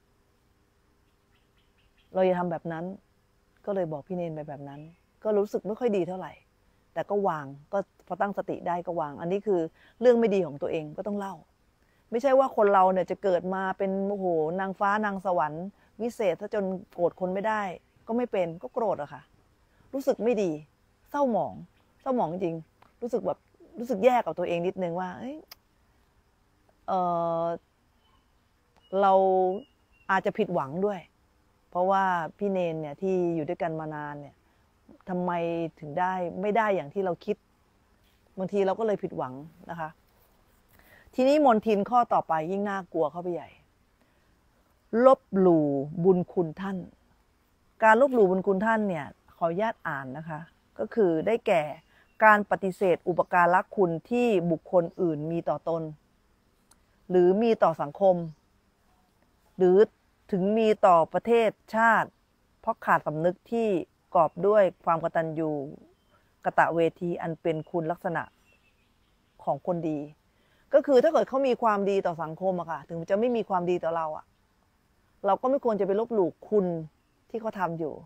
เราอย่าทำแบบนั้นก็เลยบอกพี่เนนไปแบบนั้นก็รู้สึกไม่ค่อยดีเท่าไหร่แต่ก็วางก็พอตั้งสติได้ก็วางอันนี้คือเรื่องไม่ดีของตัวเองก็ต้องเล่าไม่ใช่ว่าคนเราเนี่ยจะเกิดมาเป็นโอ้โหนางฟ้านางสวรรค์วิเศษถ้าจนโกรธคนไม่ได้ก็ไม่เป็นก็โกรธอะค่ะรู้สึกไม่ดีเศร้าหมองเศร้าหมองจริงรู้สึกแบบรู้สึกแย่กับตัวเองนิดนึงว่าเอ้ยเออเราอาจจะผิดหวังด้วยเพราะว่าพี่เนนเนี่ยที่อยู่ด้วยกันมานานเนี่ยทำไมถึงได้ไม่ได้อย่างที่เราคิดบางทีเราก็เลยผิดหวังนะคะทีนี้มนทินข้อต่อไปยิ่งน่ากลัวเข้าไปใหญ่ลบหลู่บุญคุณท่านการลบหลู่บุญคุณท่านเนี่ยขออนุญาตอ่านนะคะก็คือได้แก่การปฏิเสธอุปการะคุณที่บุคคลอื่นมีต่อตนหรือมีต่อสังคมหรือถึงมีต่อประเทศชาติเพราะขาดสำนึกที่กอบด้วยความกตัญญูกตเวทีอันเป็นคุณลักษณะของคนดีก็คือถ้าเกิดเขามีความดีต่อสังคมอะค่ะถึงจะไม่มีความดีต่อเราอะเราก็ไม่ควรจะไปลบหลู่คุณที่เขาทำอยู่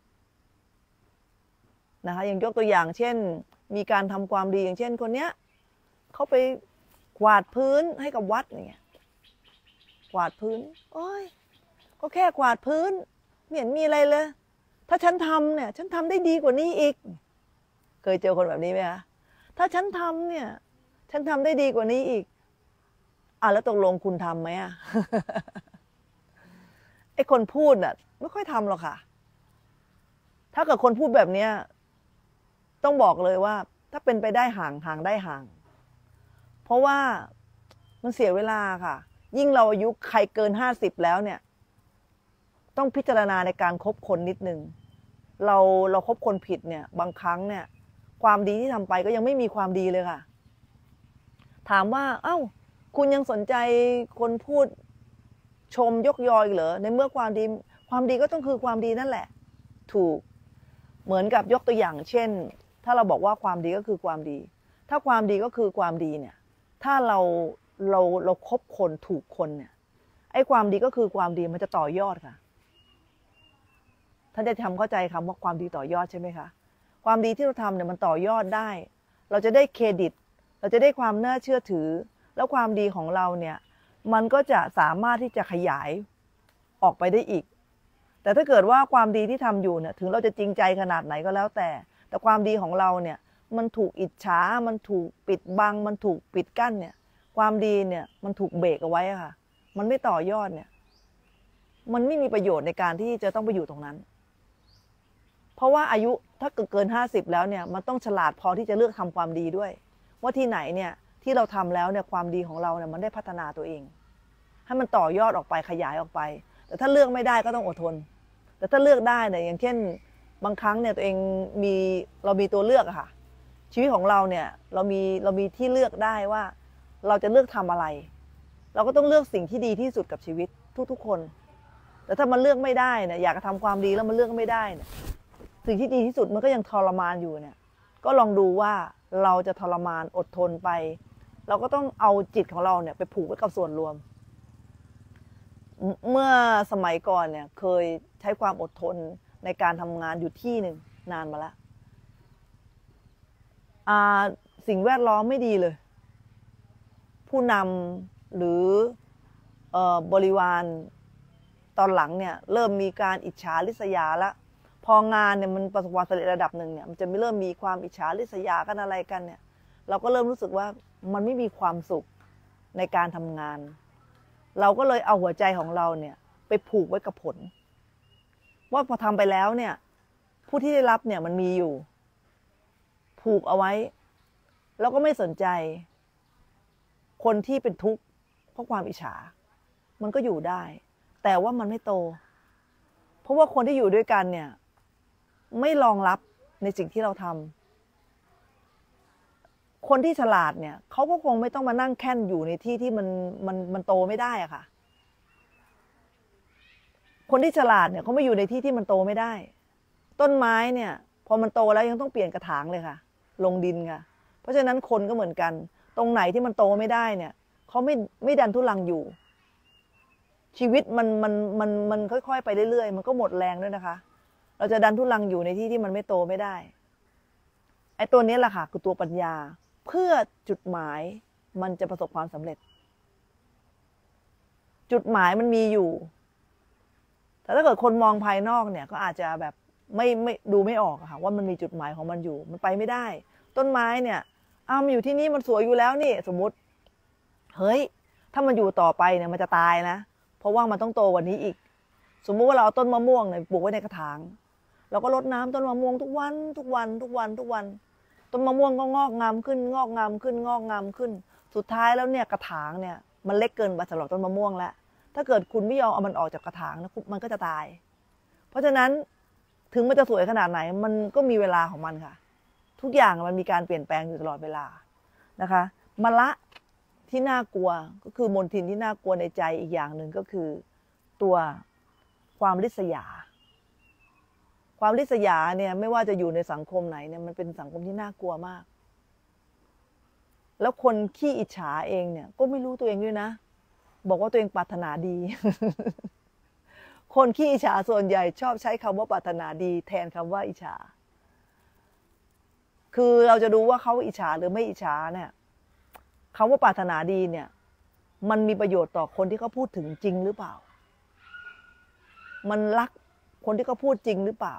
นะคะอย่างยกตัวอย่างเช่นมีการทำความดีอย่างเช่นคนเนี้ยเขาไปกวาดพื้นให้กับวัดอย่างเงี้ยกวาดพื้นโอ้ยก็แค่กวาดพื้นไม่เห็นมีอะไรเลยถ้าฉันทำเนี่ยฉันทำได้ดีกว่านี้อีกเคยเจอคนแบบนี้ไหมคะถ้าฉันทำเนี่ยฉันทำได้ดีกว่านี้อีกอ่ะแล้วตกลงคุณทำไหมอ่ะ ไอ้คนพูดน่ะไม่ค่อยทำหรอกค่ะถ้าเกิดคนพูดแบบเนี้ยต้องบอกเลยว่าถ้าเป็นไปได้ห่างห่างได้ห่างเพราะว่ามันเสียเวลาค่ะยิ่งเราอายุใครเกินห้าสิบแล้วเนี่ยต้องพิจารณาในการคบคนนิดนึงเราเราคบคนผิดเนี่ยบางครั้งเนี่ยความดีที่ทำไปก็ยังไม่มีความดีเลยค่ะถามว่าเอ้าคุณยังสนใจคนพูดชมยกยออีกเหรอในเมื่อความดีความดีก็ต้องคือความดีนั่นแหละถูกเหมือนกับยกตัวอย่างเช่นถ้าเราบอกว่าความดีก็คือความดีถ้าความดีก็คือความดีเนี่ยถ้าเราเราเราคบคนถูกคนเนี่ยไอ้ความดีก็คือความดีมันจะต่อยอดค่ะท่านจะทำเข้าใจคำว่าความดีต่อยอดใช่ไหมคะความดีที่เราทำเนี่ยมันต่อยอดได้เราจะได้เครดิตเราจะได้ความน่าเชื่อถือแล้วความดีของเราเนี่ยมันก็จะสามารถที่จะขยายออกไปได้อีกแต่ถ้าเกิดว่าความดีที่ทำอยู่เนี่ยถึงเราจะจริงใจขนาดไหนก็แล้วแต่แต่ความดีของเราเนี่ยมันถูกอิจฉามันถูกปิดบังมันถูกปิดกั้นเนี่ยความดีเนี่ยมันถูกเบรกเอาไว้ค่ะมันไม่ต่อยอดเนี่ยมันไม่มีประโยชน์ในการที่จะต้องไปอยู่ตรงนั้นเพราะว่าอายุถ้าเกินเกินห้าสิบแล้วเนี่ยมันต้องฉลาดพอที่จะเลือกทำความดีด้วยว่าที่ไหนเนี่ยที่เราทำแล้วเนี่ยความดีของเราเนี่ยมันได้พัฒนาตัวเองให้มันต่อยอดออกไปขยายออกไปแต่ถ้าเลือกไม่ได้ก็ต้องอดทนแต่ถ้าเลือกได้เนี่ยอย่างเช่นบางครั้งเนี่ยตัวเองมีเรามีตัวเลือกอะค่ะชีวิตของเราเนี่ยเรามีเรามีที่เลือกได้ว่าเราจะเลือกทำอะไรเราก็ต้องเลือกสิ่งที่ดีที่สุดกับชีวิตทุกๆคนแต่ถ้ามันเลือกไม่ได้เนี่ยอยากจะทำความดีแล้วมันเลือกไม่ได้เนี่ยสิ่งที่ดีที่สุดมันก็ยังทรมานอยู่เนี่ยก็ลองดูว่าเราจะทรมานอดทนไปเราก็ต้องเอาจิตของเราเนี่ยไปผูกไว้กับส่วนรวมเมื่อสมัยก่อนเนี่ยเคยใช้ความอดทนในการทำงานอยู่ที่หนึ่งนานมาแล้วสิ่งแวดล้อมไม่ดีเลยผู้นำหรือบริวารตอนหลังเนี่ยเริ่มมีการอิจฉาริษยาแล้วพองานเนี่ยมันประสบความสำเร็จระดับหนึ่งเนี่ยมันจะไม่เริ่มมีความอิจฉาริษยากันอะไรกันเนี่ยเราก็เริ่มรู้สึกว่ามันไม่มีความสุขในการทำงานเราก็เลยเอาหัวใจของเราเนี่ยไปผูกไว้กับผลว่าพอทำไปแล้วเนี่ยผู้ที่ได้รับเนี่ยมันมีอยู่ผูกเอาไว้แล้วก็ไม่สนใจคนที่เป็นทุกข์เพราะความอิจฉามันก็อยู่ได้แต่ว่ามันไม่โตเพราะว่าคนที่อยู่ด้วยกันเนี่ยไม่รองรับในสิ่งที่เราทำคนที่ฉลาดเนี่ยเขาก็คงไม่ต้องมานั่งแค่นอยู่ในที่ที่มันมันมันโตไม่ได้อะค่ะคนที่ฉลาดเนี่ยเขาไม่อยู่ในที่ที่มันโตไม่ได้ต้นไม้เนี่ยพอมันโตแล้วยังต้องเปลี่ยนกระถางเลยค่ะลงดินค่ะเพราะฉะนั้นคนก็เหมือนกันตรงไหนที่มันโตไม่ได้เนี่ยเขาไม่ไม่ดันทุลังอยู่ชีวิตมันมันมันมันค่อยๆไปเรื่อยๆมันก็หมดแรงด้วยนะคะเราจะดันทุลังอยู่ในที่ที่มันไม่โตไม่ได้ไอ้ตัวนี้แหละค่ะคือตัวปัญญาเพื่อจุดหมายมันจะประสบความสำเร็จจุดหมายมันมีอยู่แต่ถ้าเกิดคนมองภายนอกเนี่ยก็อาจจะแบบไม่ไม่ดูไม่ออกค่ะว่ามันมีจุดหมายของมันอยู่มันไปไม่ได้ต้นไม้เนี่ยอ้าวมันอยู่ที่นี่มันสวยอยู่แล้วนี่สมมุติเฮ้ยถ้ามันอยู่ต่อไปเนี่ยมันจะตายนะเพราะว่ามันต้องโตกว่านี้อีกสมมุติว่าเราเอาต้นมะม่วงเนี่ยปลูกไว้ในกระถางเราก็รดน้ำต้นมะม่วงทุกวันทุกวันทุกวันทุกวันต้นมะม่วงก็งอกงามขึ้นงอกงามขึ้นงอกงามขึ้นสุดท้ายแล้วเนี่ยกระถางเนี่ยมันเล็กเกินไปสำหรับต้นมะม่วงแล้วถ้าเกิดคุณไม่ยอมเอามันออกจากกระถางนะมันก็จะตายเพราะฉะนั้นถึงมันจะสวยขนาดไหนมันก็มีเวลาของมันค่ะทุกอย่างมันมีการเปลี่ยนแปลงอยู่ตลอดเวลานะคะมะละที่น่ากลัวก็คือมลทินที่น่ากลัวในใจอีกอย่างหนึ่งก็คือตัวความริษยาความริษยาเนี่ยไม่ว่าจะอยู่ในสังคมไหนเนี่ยมันเป็นสังคมที่น่ากลัวมากแล้วคนขี้อิจฉาเองเนี่ยก็ไม่รู้ตัวเองด้วยนะบอกว่าตัวเองปรารถนาดี คนขี้อิจฉาส่วนใหญ่ชอบใช้คำว่าปรารถนาดีแทนคำว่าอิจฉาคือเราจะดูว่าเขาอิจฉาหรือไม่อิจฉาเนี่ยคำว่าปรารถนาดีเนี่ยมันมีประโยชน์ต่อคนที่เขาพูดถึงจริงหรือเปล่ามันรักคนที่เขาพูดจริงหรือเปล่า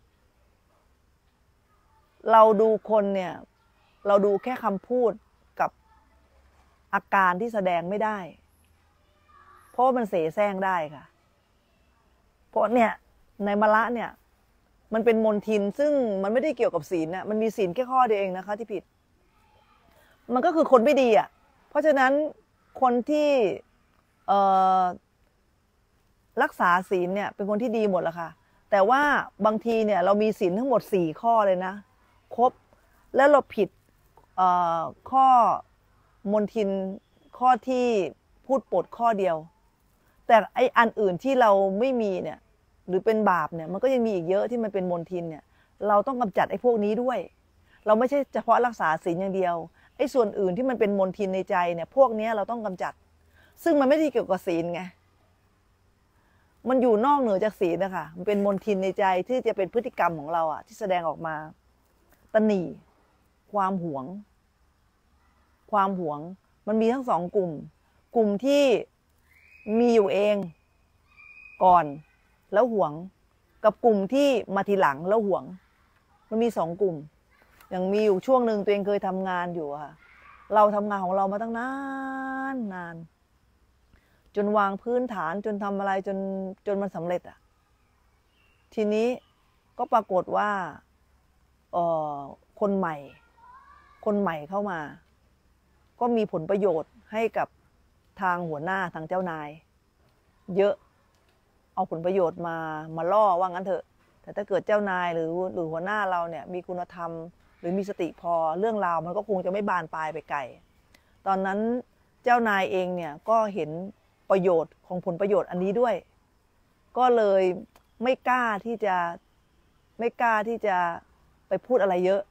เราดูคนเนี่ยเราดูแค่คำพูดกับอาการที่แสดงไม่ได้เพราะมันเสแสร้งได้ค่ะเพราะเนี่ยในมะละเนี่ยมันเป็นมลทินซึ่งมันไม่ได้เกี่ยวกับศีลนะมันมีศีลแค่ข้อเดียวเองนะคะที่ผิดมันก็คือคนไม่ดีอ่ะเพราะฉะนั้นคนที่เอ่อรักษาศีลเนี่ยเป็นคนที่ดีหมดแล้วค่ะแต่ว่าบางทีเนี่ยเรามีศีลทั้งหมดสี่ข้อเลยนะครบแล้วเราผิดเอ่อข้อมลทินข้อที่พูดปดข้อเดียวแต่ไออันอื่นที่เราไม่มีเนี่ยหรือเป็นบาปเนี่ยมันก็ยังมีอีกเยอะที่มันเป็นมลทินเนี่ยเราต้องกำจัดไอ้พวกนี้ด้วยเราไม่ใช่เฉพาะรักษาศีลอย่างเดียวไอ้ส่วนอื่นที่มันเป็นมลทินในใจเนี่ยพวกนี้เราต้องกำจัดซึ่งมันไม่ได้เกี่ยวกับศีลไงมันอยู่นอกเหนือจากศีลนะคะมันเป็นมลทินในใจที่จะเป็นพฤติกรรมของเราอะที่แสดงออกมาตนีความหวงความหวงมันมีทั้งสองกลุ่มกลุ่มที่มีอยู่เองก่อนแล้วหวงกับกลุ่มที่มาทีหลังแล้วหวงมันมีสองกลุ่มอย่างมีอยู่ช่วงหนึ่งตัวเองเคยทำงานอยู่ค่ะเราทำงานของเรามาตั้งนานนานจนวางพื้นฐานจนทำอะไรจนจนมันสำเร็จอ่ะทีนี้ก็ปรากฏว่าเอ่อคนใหม่คนใหม่เข้ามาก็มีผลประโยชน์ให้กับทางหัวหน้าทางเจ้านายเยอะเอาผลประโยชน์มามาล่อว่างั้นเถอะแต่ถ้าเกิดเจ้านายหรือหรือหัวหน้าเราเนี่ยมีคุณธรรมหรือมีสติพอเรื่องราวมันก็คงจะไม่บานปลายไปไกลตอนนั้นเจ้านายเองเนี่ยก็เห็นประโยชน์ของผลประโยชน์อันนี้ด้วยก็เลยไม่กล้าที่จะไม่กล้าที่จะไปพูดอะไรเยอะ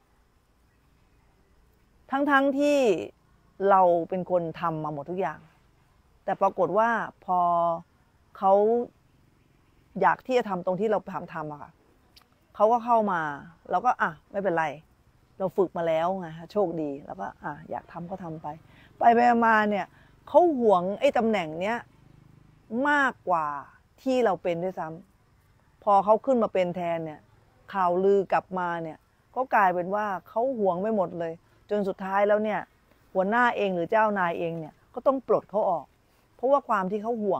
ทั้งๆ ท, ที่เราเป็นคนทำมาหมดทุกอย่างแต่ปรากฏว่าพอเขาอยากที่จะทำตรงที่เราทำทำอะค่ะเขาก็เข้ามาเราก็อ่ะไม่เป็นไรเราฝึกมาแล้วไงโชคดีแล้วก็อ่ะอยากทำก็ทำไปไปไปมาเนี่ยเขาหวงไอ้ตำแหน่งเนี้ยมากกว่าที่เราเป็นด้วยซ้ำพอเขาขึ้นมาเป็นแทนเนี่ยข่าวลือกลับมาเนี่ยก็กลายเป็นว่าเขาหวงไม่หมดเลยจนสุดท้ายแล้วเนี่ยหัวหน้าเองหรือเจ้านายเองเนี่ยก็ต้องปลดเขาออกเพราะว่าความที่เขาหวง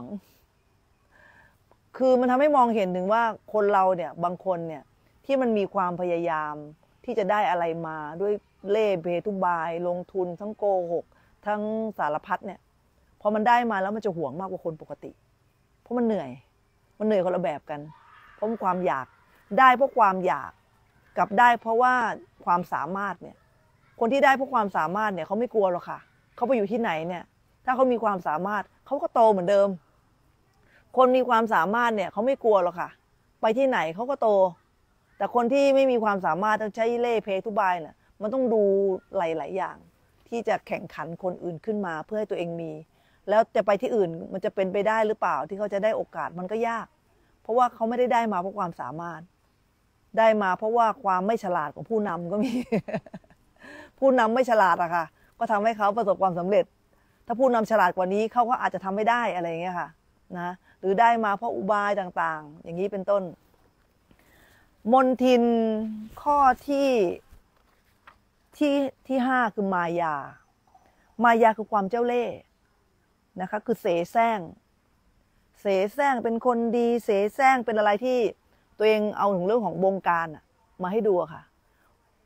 คือมันทำให้มองเห็นถึงว่าคนเราเนี่ยบางคนเนี่ยที่มันมีความพยายามที่จะได้อะไรมาด้วยเล่ห์เพทุบายลงทุนทั้งโกหกทั้งสารพัดเนี่ยพอมันได้มาแล้วมันจะหวงมากกว่าคนปกติเพราะมันเหนื่อยมันเหนื่อยคนละแบบกันเพราะความอยากได้เพราะความอยากกับได้เพราะว่าความสามารถเนี่ยคนที่ได้เพราะความสามารถเนี่ยเขาไม่กลัวหรอกค่ะเขาไปอยู่ที่ไหนเนี่ยถ้าเขามีความสามารถเขาก็โตเหมือนเดิมคนมีความสามารถเนี่ยเขาไม่กลัวหรอกค่ะไปที่ไหนเขาก็โตแต่คนที่ไม่มีความสามารถต้องใช้เล่ห์เพทุบายเนี่ยมันต้องดูหลายๆอย่างที่จะแข่งขันคนอื่นขึ้นมาเพื่อให้ตัวเองมีแล้วจะไปที่อื่นมันจะเป็นไปได้หรือเปล่าที่เขาจะได้โอกาสมันก็ยากเพราะว่าเขาไม่ได้ได้มาเพราะความสามารถได้มาเพราะว่าความไม่ฉลาดของผู้นำก็มี ผู้นำไม่ฉลาดอะค่ะก็ทำให้เขาประสบความสำเร็จถ้าผู้นำฉลาดกว่านี้เขาก็อาจจะทำไม่ได้อะไรอย่างเงี้ยค่ะนะหรือได้มาเพราะอุบายต่างๆอย่างนี้เป็นต้นมนทินข้อที่ที่ที่ห้าคือมายามายาคือความเจ้าเล่ห์นะคะคือเสแสร้งเสแสร้งเป็นคนดีเสแสร้งเป็นอะไรที่ตัวเองเอาถึงเรื่องของบงการมาให้ดูค่ะ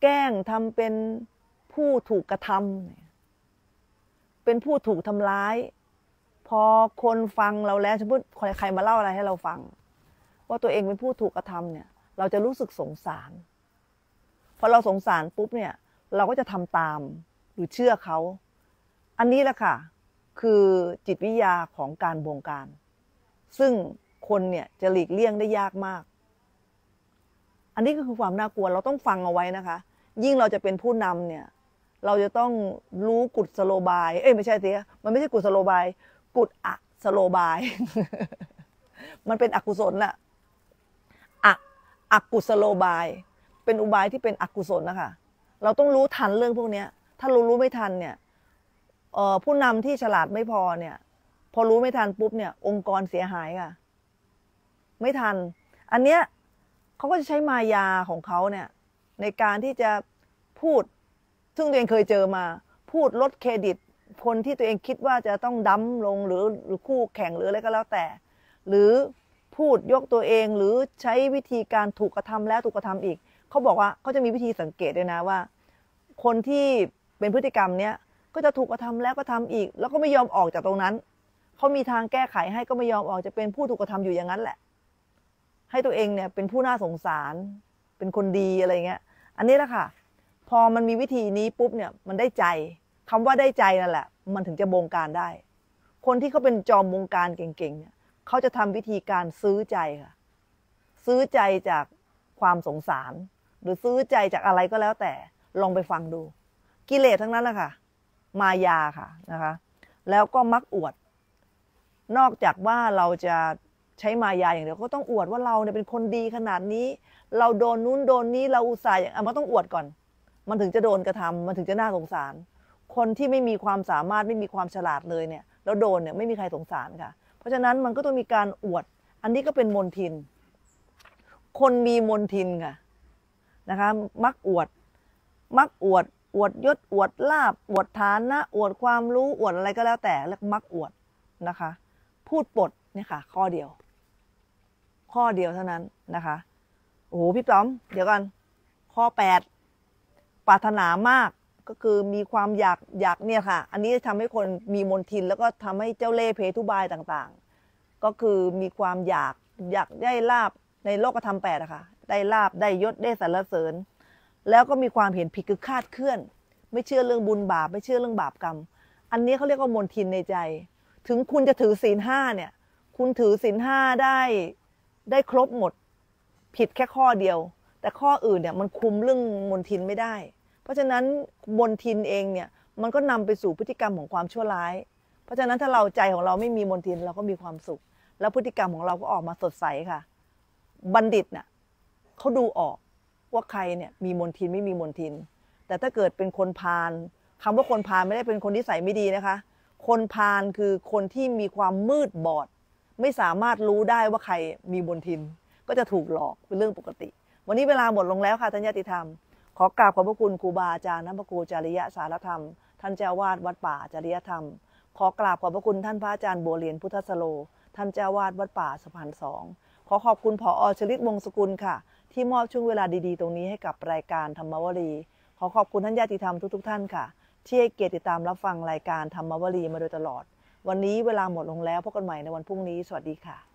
แกล้งทำเป็นผู้ถูกกระทำเป็นผู้ถูกทำร้ายพอคนฟังเราแล้วสมมติใครมาเล่าอะไรให้เราฟังว่าตัวเองเป็นผู้ถูกกระทำเนี่ยเราจะรู้สึกสงสารพอเราสงสารปุ๊บเนี่ยเราก็จะทำตามหรือเชื่อเขาอันนี้แหละค่ะคือจิตวิทยาของการบงการซึ่งคนเนี่ยจะหลีกเลี่ยงได้ยากมากอันนี้ก็คือความน่ากลัวเราต้องฟังเอาไว้นะคะยิ่งเราจะเป็นผู้นำเนี่ยเราจะต้องรู้กุศโลบายเอ้ยไม่ใช่สิมันไม่ใช่กุศโลบายกุศอะสโลบาย มันเป็นอกุศลน่ะอะอกุศโลบายเป็นอุบายที่เป็นอกุศลนะคะเราต้องรู้ทันเรื่องพวกนี้ถ้าเรารู้ไม่ทันเนี่ยผู้นำที่ฉลาดไม่พอเนี่ยพอรู้ไม่ทันปุ๊บเนี่ยองค์กรเสียหายค่ะไม่ทันอันเนี้ยเขาก็จะใช้มายาของเขาเนี่ยในการที่จะพูดซึ่งตัวเองเคยเจอมาพูดลดเครดิตคนที่ตัวเองคิดว่าจะต้องดั้มลงหรือหรือคู่แข่งหรืออะไรก็แล้วแต่หรือพูดยกตัวเองหรือใช้วิธีการถูกกระทำแล้วถูกกระทำอีกเขาบอกว่าเขาจะมีวิธีสังเกตด้วยนะว่าคนที่เป็นพฤติกรรมเนี้ยก็จะถูกกระทำแล้วก็ทำอีกแล้วก็ไม่ยอมออกจากตรงนั้นเขามีทางแก้ไขให้ก็ไม่ยอมออกจะเป็นผู้ถูกกระทำอยู่อย่างนั้นแหละให้ตัวเองเนี่ยเป็นผู้น่าสงสารเป็นคนดีอะไรเงี้ยอันนี้แหละค่ะพอมันมีวิธีนี้ปุ๊บเนี่ยมันได้ใจคำว่าได้ใจนั่นแหละมันถึงจะบงการได้คนที่เขาเป็นจอมบงการเก่งๆเนี่ยเขาจะทำวิธีการซื้อใจค่ะซื้อใจจากความสงสารหรือซื้อใจจากอะไรก็แล้วแต่ลองไปฟังดูกิเลสทั้งนั้นแหละค่ะมายาค่ะนะคะแล้วก็มักอวดนอกจากว่าเราจะใช้มายาอย่างเดียวก็ต้องอวดว่าเราเนี่ยเป็นคนดีขนาดนี้เราโดนนู้นโดนนี้เราอุตส่าห์อย่างมันต้องอวดก่อนมันถึงจะโดนกระทำมันถึงจะน่าสงสารคนที่ไม่มีความสามารถไม่มีความฉลาดเลยเนี่ยแล้วโดนเนี่ยไม่มีใครสงสารค่ะเพราะฉะนั้นมันก็ต้องมีการอวดอันนี้ก็เป็นมนทินคนมีมนทินค่ะนะคะมักอวดมักอวดอวดยศอวดลาภอวดฐานะอวดความรู้อวดอะไรก็แล้วแต่แล้วมักอวดนะคะพูดปดเนี่ยค่ะข้อเดียวข้อเดียวเท่านั้นนะคะโอ้โหพี่ป้อมเดี๋ยวกันข้อแปดปรารถนามากก็คือมีความอยากอยากเนี่ยค่ะอันนี้ทำให้คนมีมนทินแล้วก็ทำให้เจ้าเล่ห์เพทุบายต่างๆก็คือมีความอยากอยากได้ลาภในโลกธรรมแปดอะค่ะได้ลาภได้ยศได้สรรเสริญแล้วก็มีความเห็นผิดคือคาดเคลื่อนไม่เชื่อเรื่องบุญบาปไม่เชื่อเรื่องบาปกรรมอันนี้เขาเรียกว่ามนทินในใจถึงคุณจะถือศีลห้าเนี่ยคุณถือศีลห้าได้ได้ครบหมดผิดแค่ข้อเดียวแต่ข้ออื่นเนี่ยมันคุมเรื่องมนทินไม่ได้เพราะฉะนั้นมนทินเองเนี่ยมันก็นำไปสู่พฤติกรรมของความชั่วร้ายเพราะฉะนั้นถ้าเราใจของเราไม่มีมนทินเราก็มีความสุขแล้วพฤติกรรมของเราก็ออกมาสดใสค่ะบัณฑิตเนี่ยเขาดูออกว่าใครเนี่ยมีมนทินไม่มีมนทินแต่ถ้าเกิดเป็นคนพาลคำว่าคนพาลไม่ได้เป็นคนนิสัยไม่ดีนะคะคนพาลคือคนที่มีความมืดบอดไม่สามารถรู้ได้ว่าใครมีมนทินก็จะถูกหลอกเป็นเรื่องปกติวันนี้เวลาหมดลงแล้วค่ะท่านญาติธรรมขอกราบขอบพระคุณครูบาอาจารย์นักพระครูจริยสารธรรมท่านเจ้าวาดวัดป่าจริยธรรมขอกราบขอบพระคุณท่านพระอาจารย์บัวเรียนพุทธสโลท่านเจ้าวาดวัดป่าสะพานสองขอขอบคุณผอ.ชลิตวงศ์สกุลค่ะที่มอบช่วงเวลาดีๆตรงนี้ให้กับรายการธรรมวลีขอขอบคุณท่านญาติธรรมทุกๆท่านค่ะที่ให้เกียรติติดตามรับฟังรายการธรรมวลีมาโดยตลอดวันนี้เวลาหมดลงแล้วพบกันใหม่ในวันพรุ่งนี้สวัสดีค่ะ